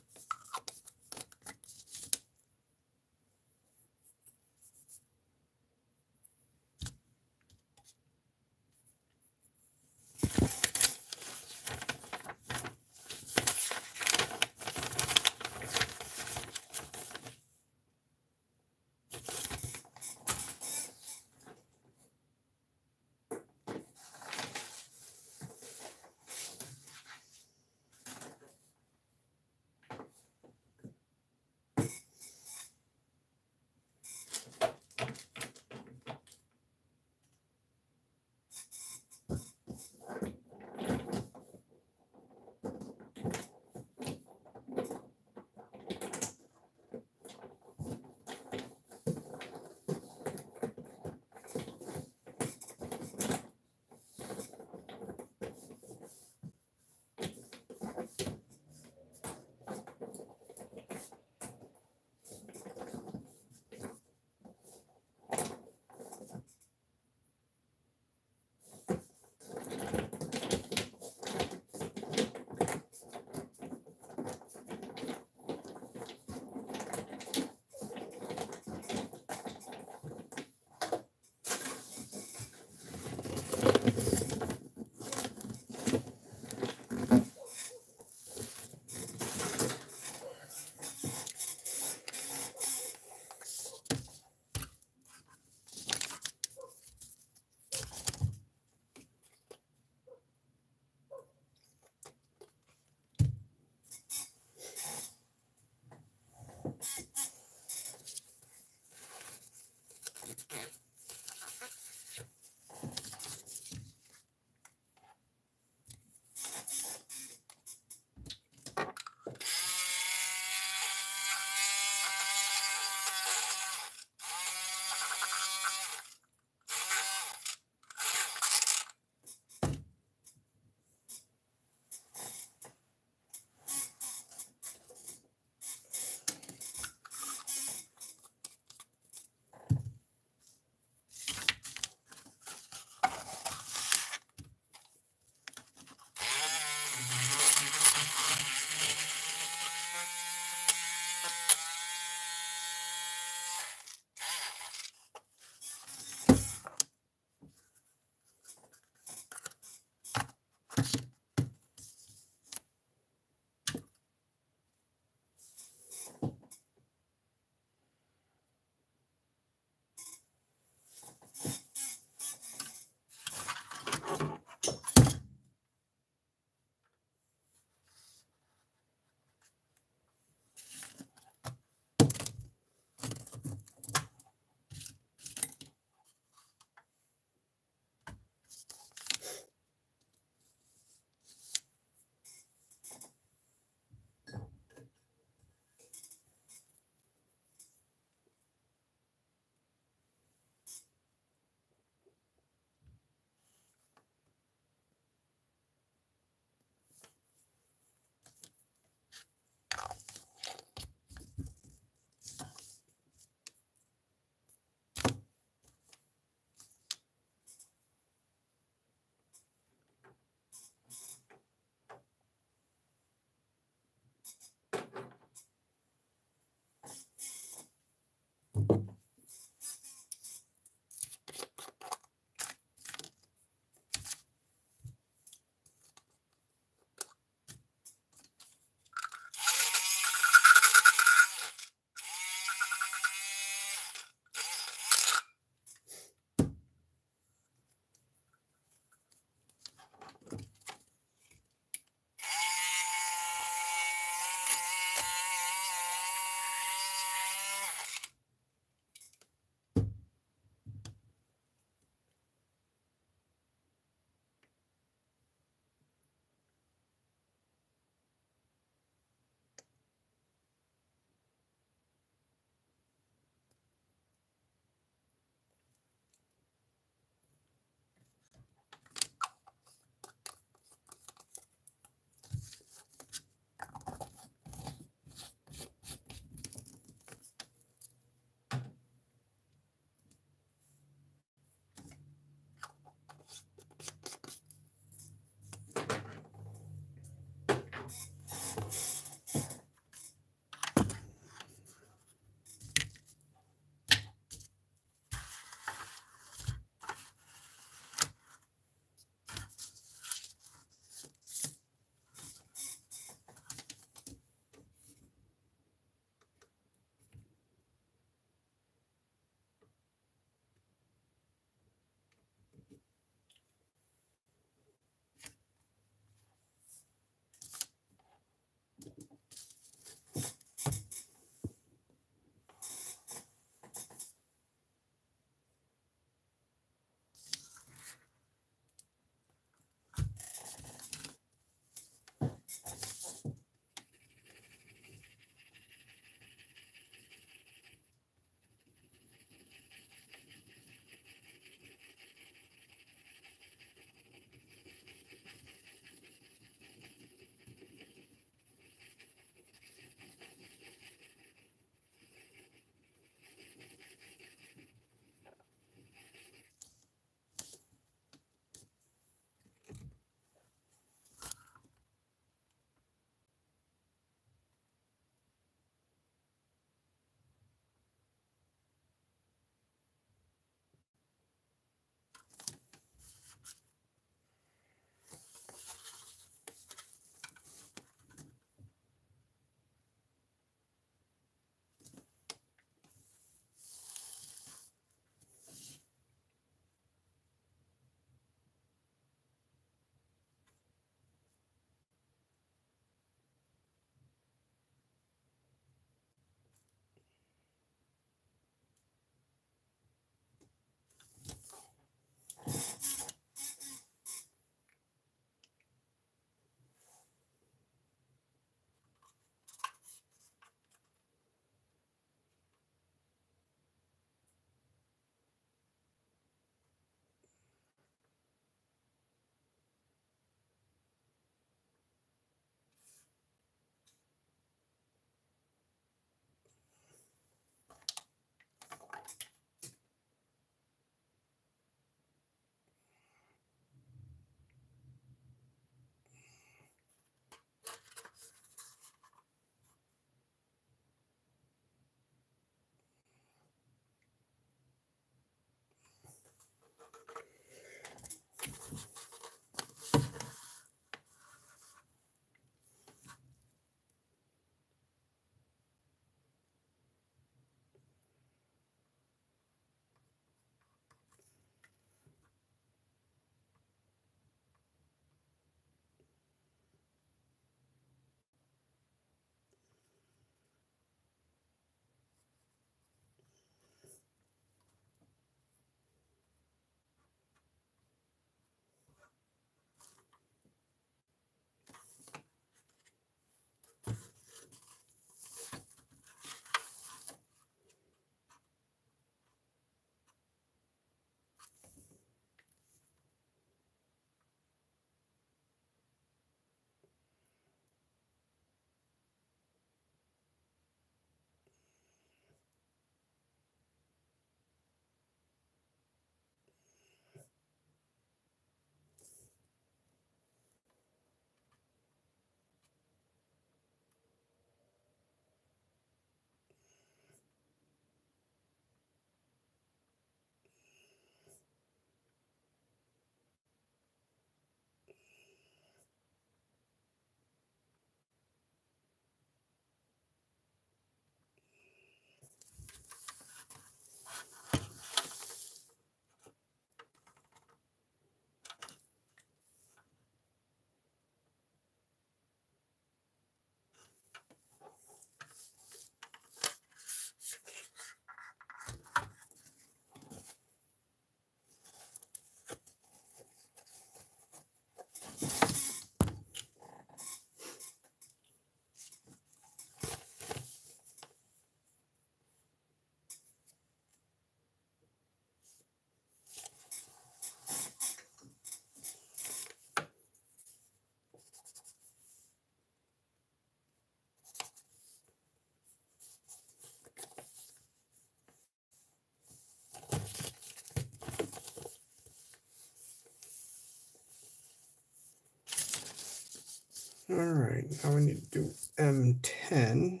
All right, now we need to do M ten.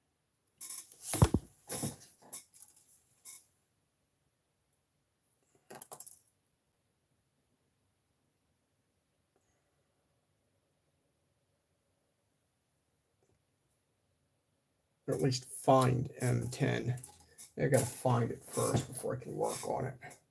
Or at least find M ten. I gotta find it first before I can work on it.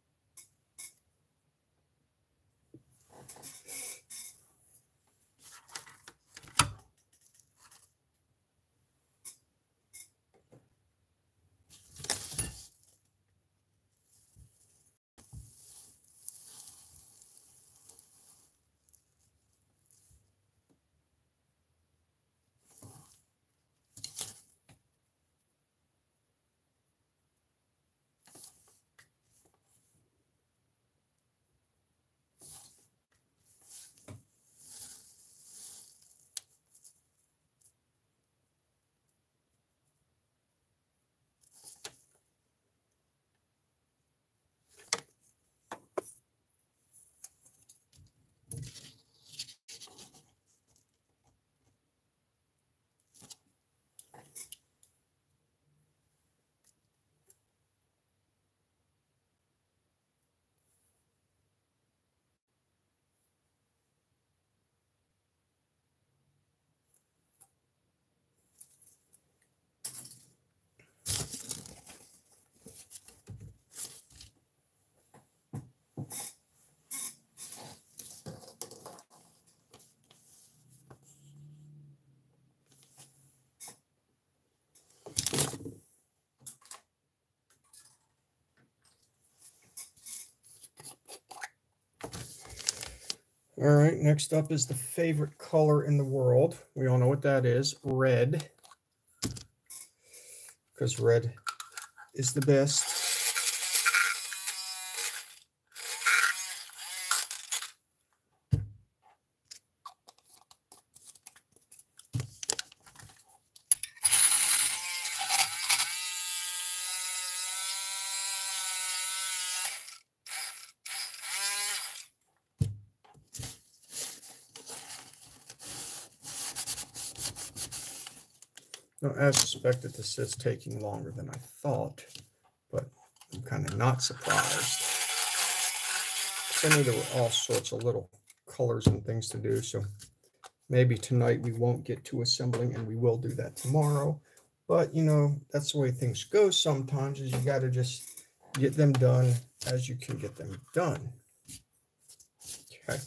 All right, next up is the favorite color in the world. We all know what that is, red. Because red is the best. Now, as suspected, this is taking longer than I thought, but I'm kind of not surprised. I knew there were all sorts of little colors and things to do, so maybe tonight we won't get to assembling, and we will do that tomorrow. But, you know, that's the way things go sometimes, is you got to just get them done as you can get them done. Okay.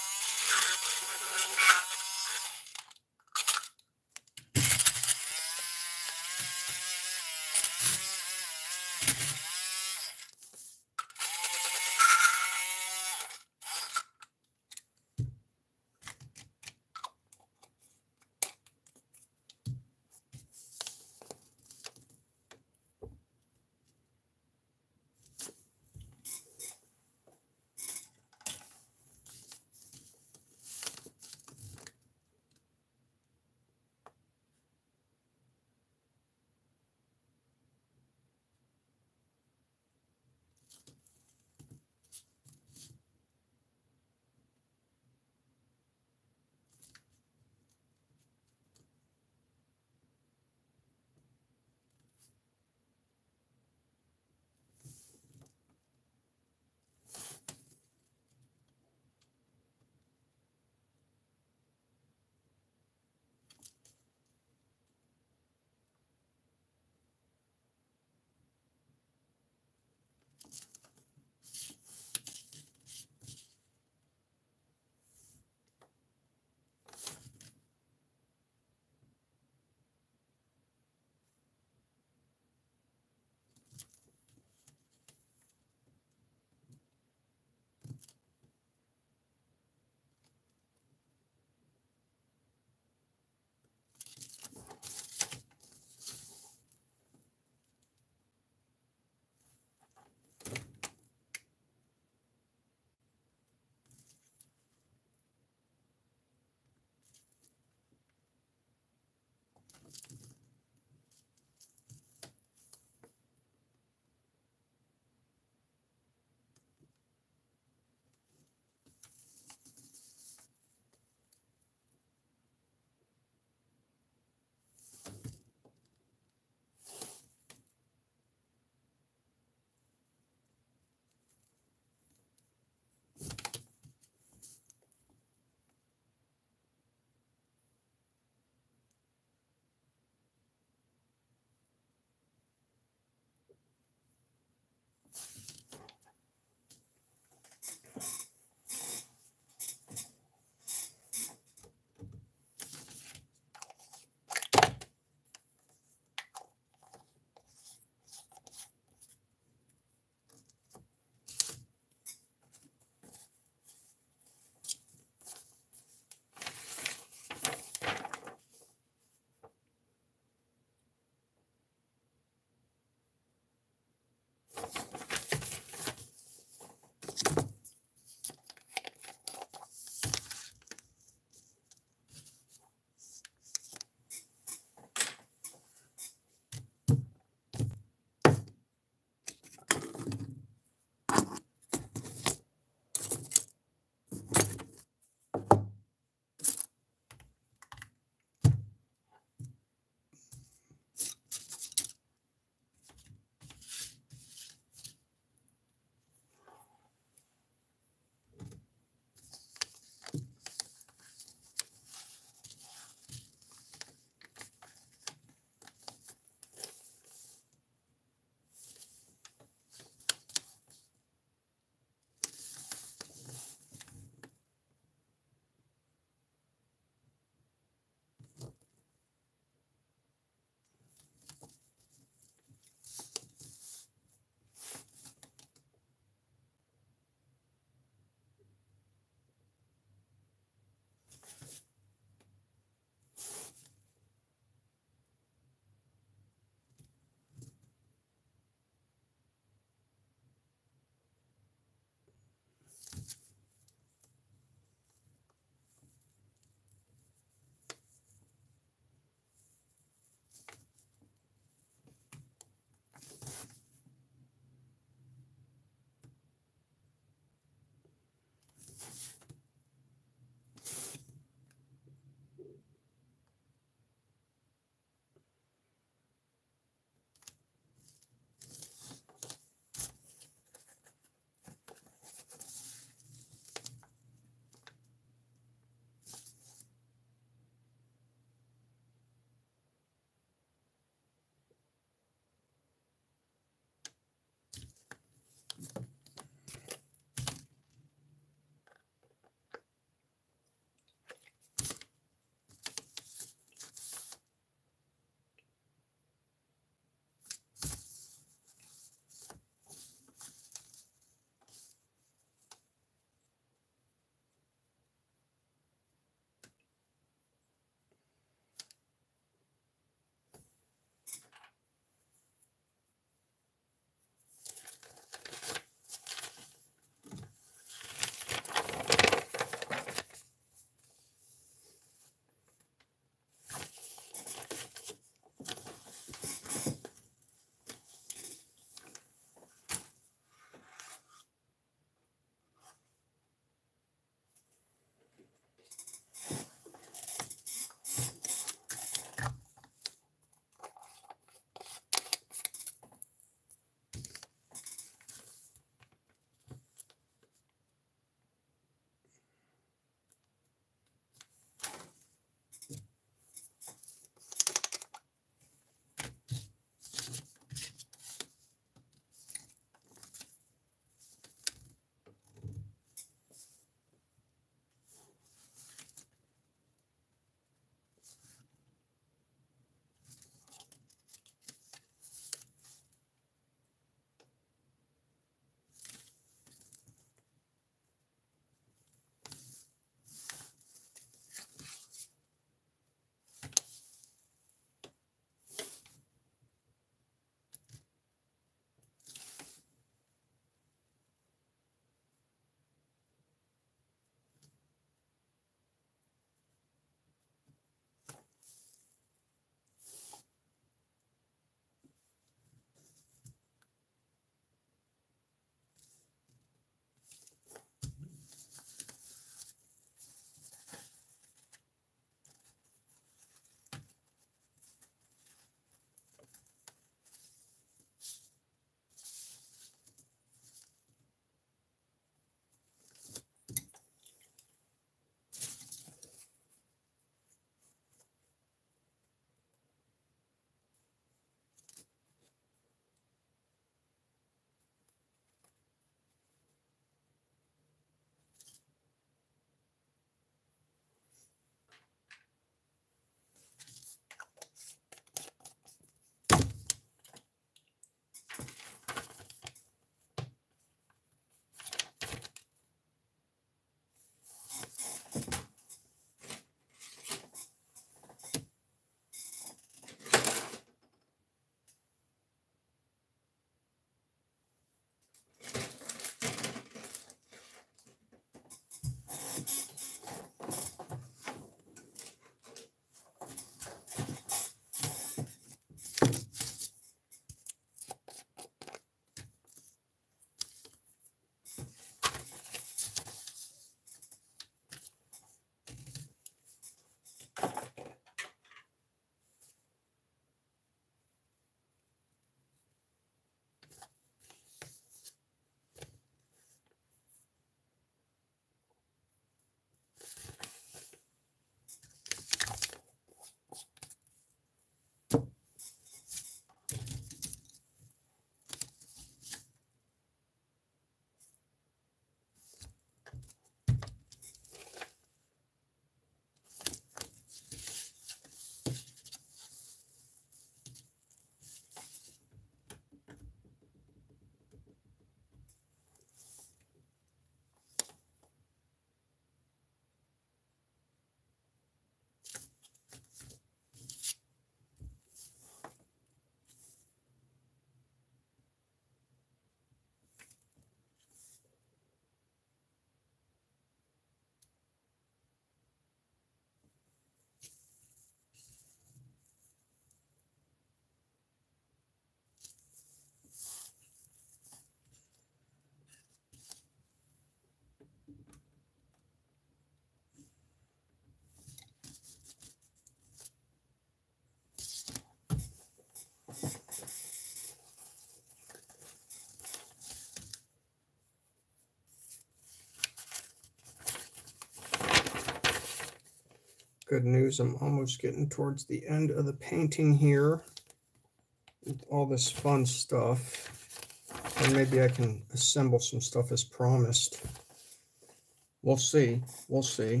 good news. I'm almost getting towards the end of the painting here with all this fun stuff. And maybe I can assemble some stuff as promised. We'll see. We'll see.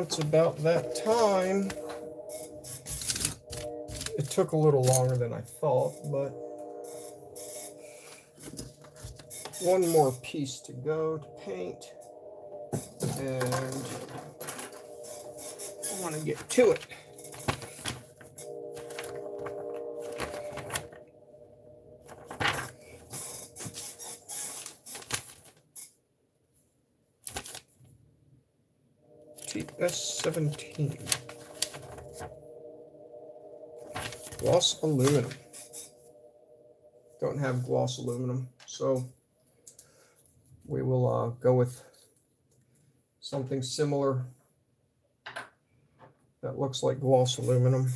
it's about that time. It took a little longer than I thought, but one more piece to go to paint, and I want to get to it. S seventeen. Gloss aluminum. Don't have gloss aluminum, so we will uh, go with something similar that looks like gloss aluminum.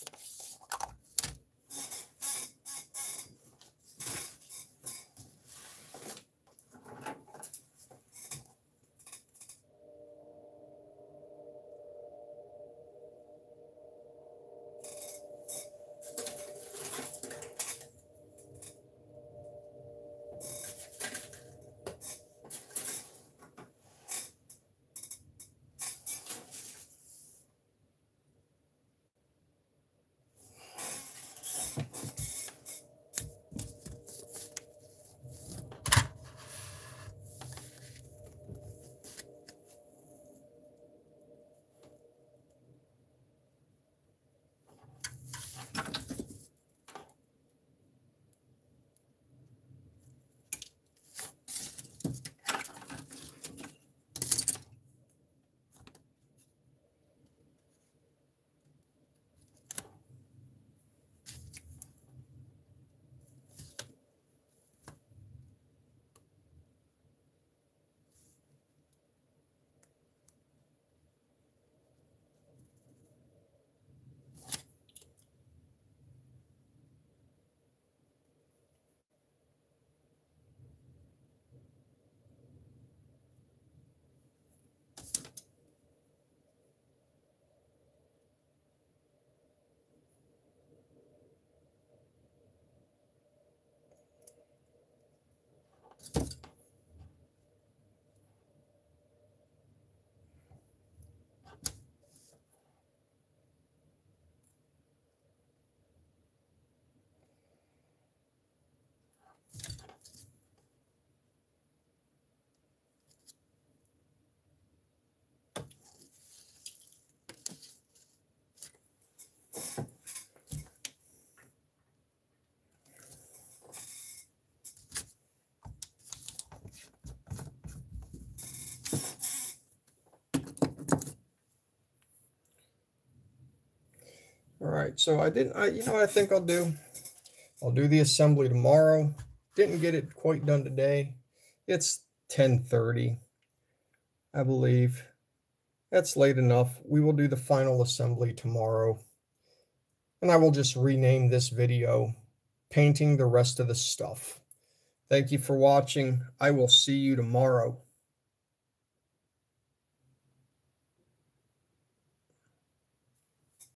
All right, so I didn't, I, you know what I think I'll do? I'll do the assembly tomorrow. Didn't get it quite done today. It's ten thirty, I believe. That's late enough. We will do the final assembly tomorrow. And I will just rename this video, Painting the Rest of the Stuff. Thank you for watching. I will see you tomorrow.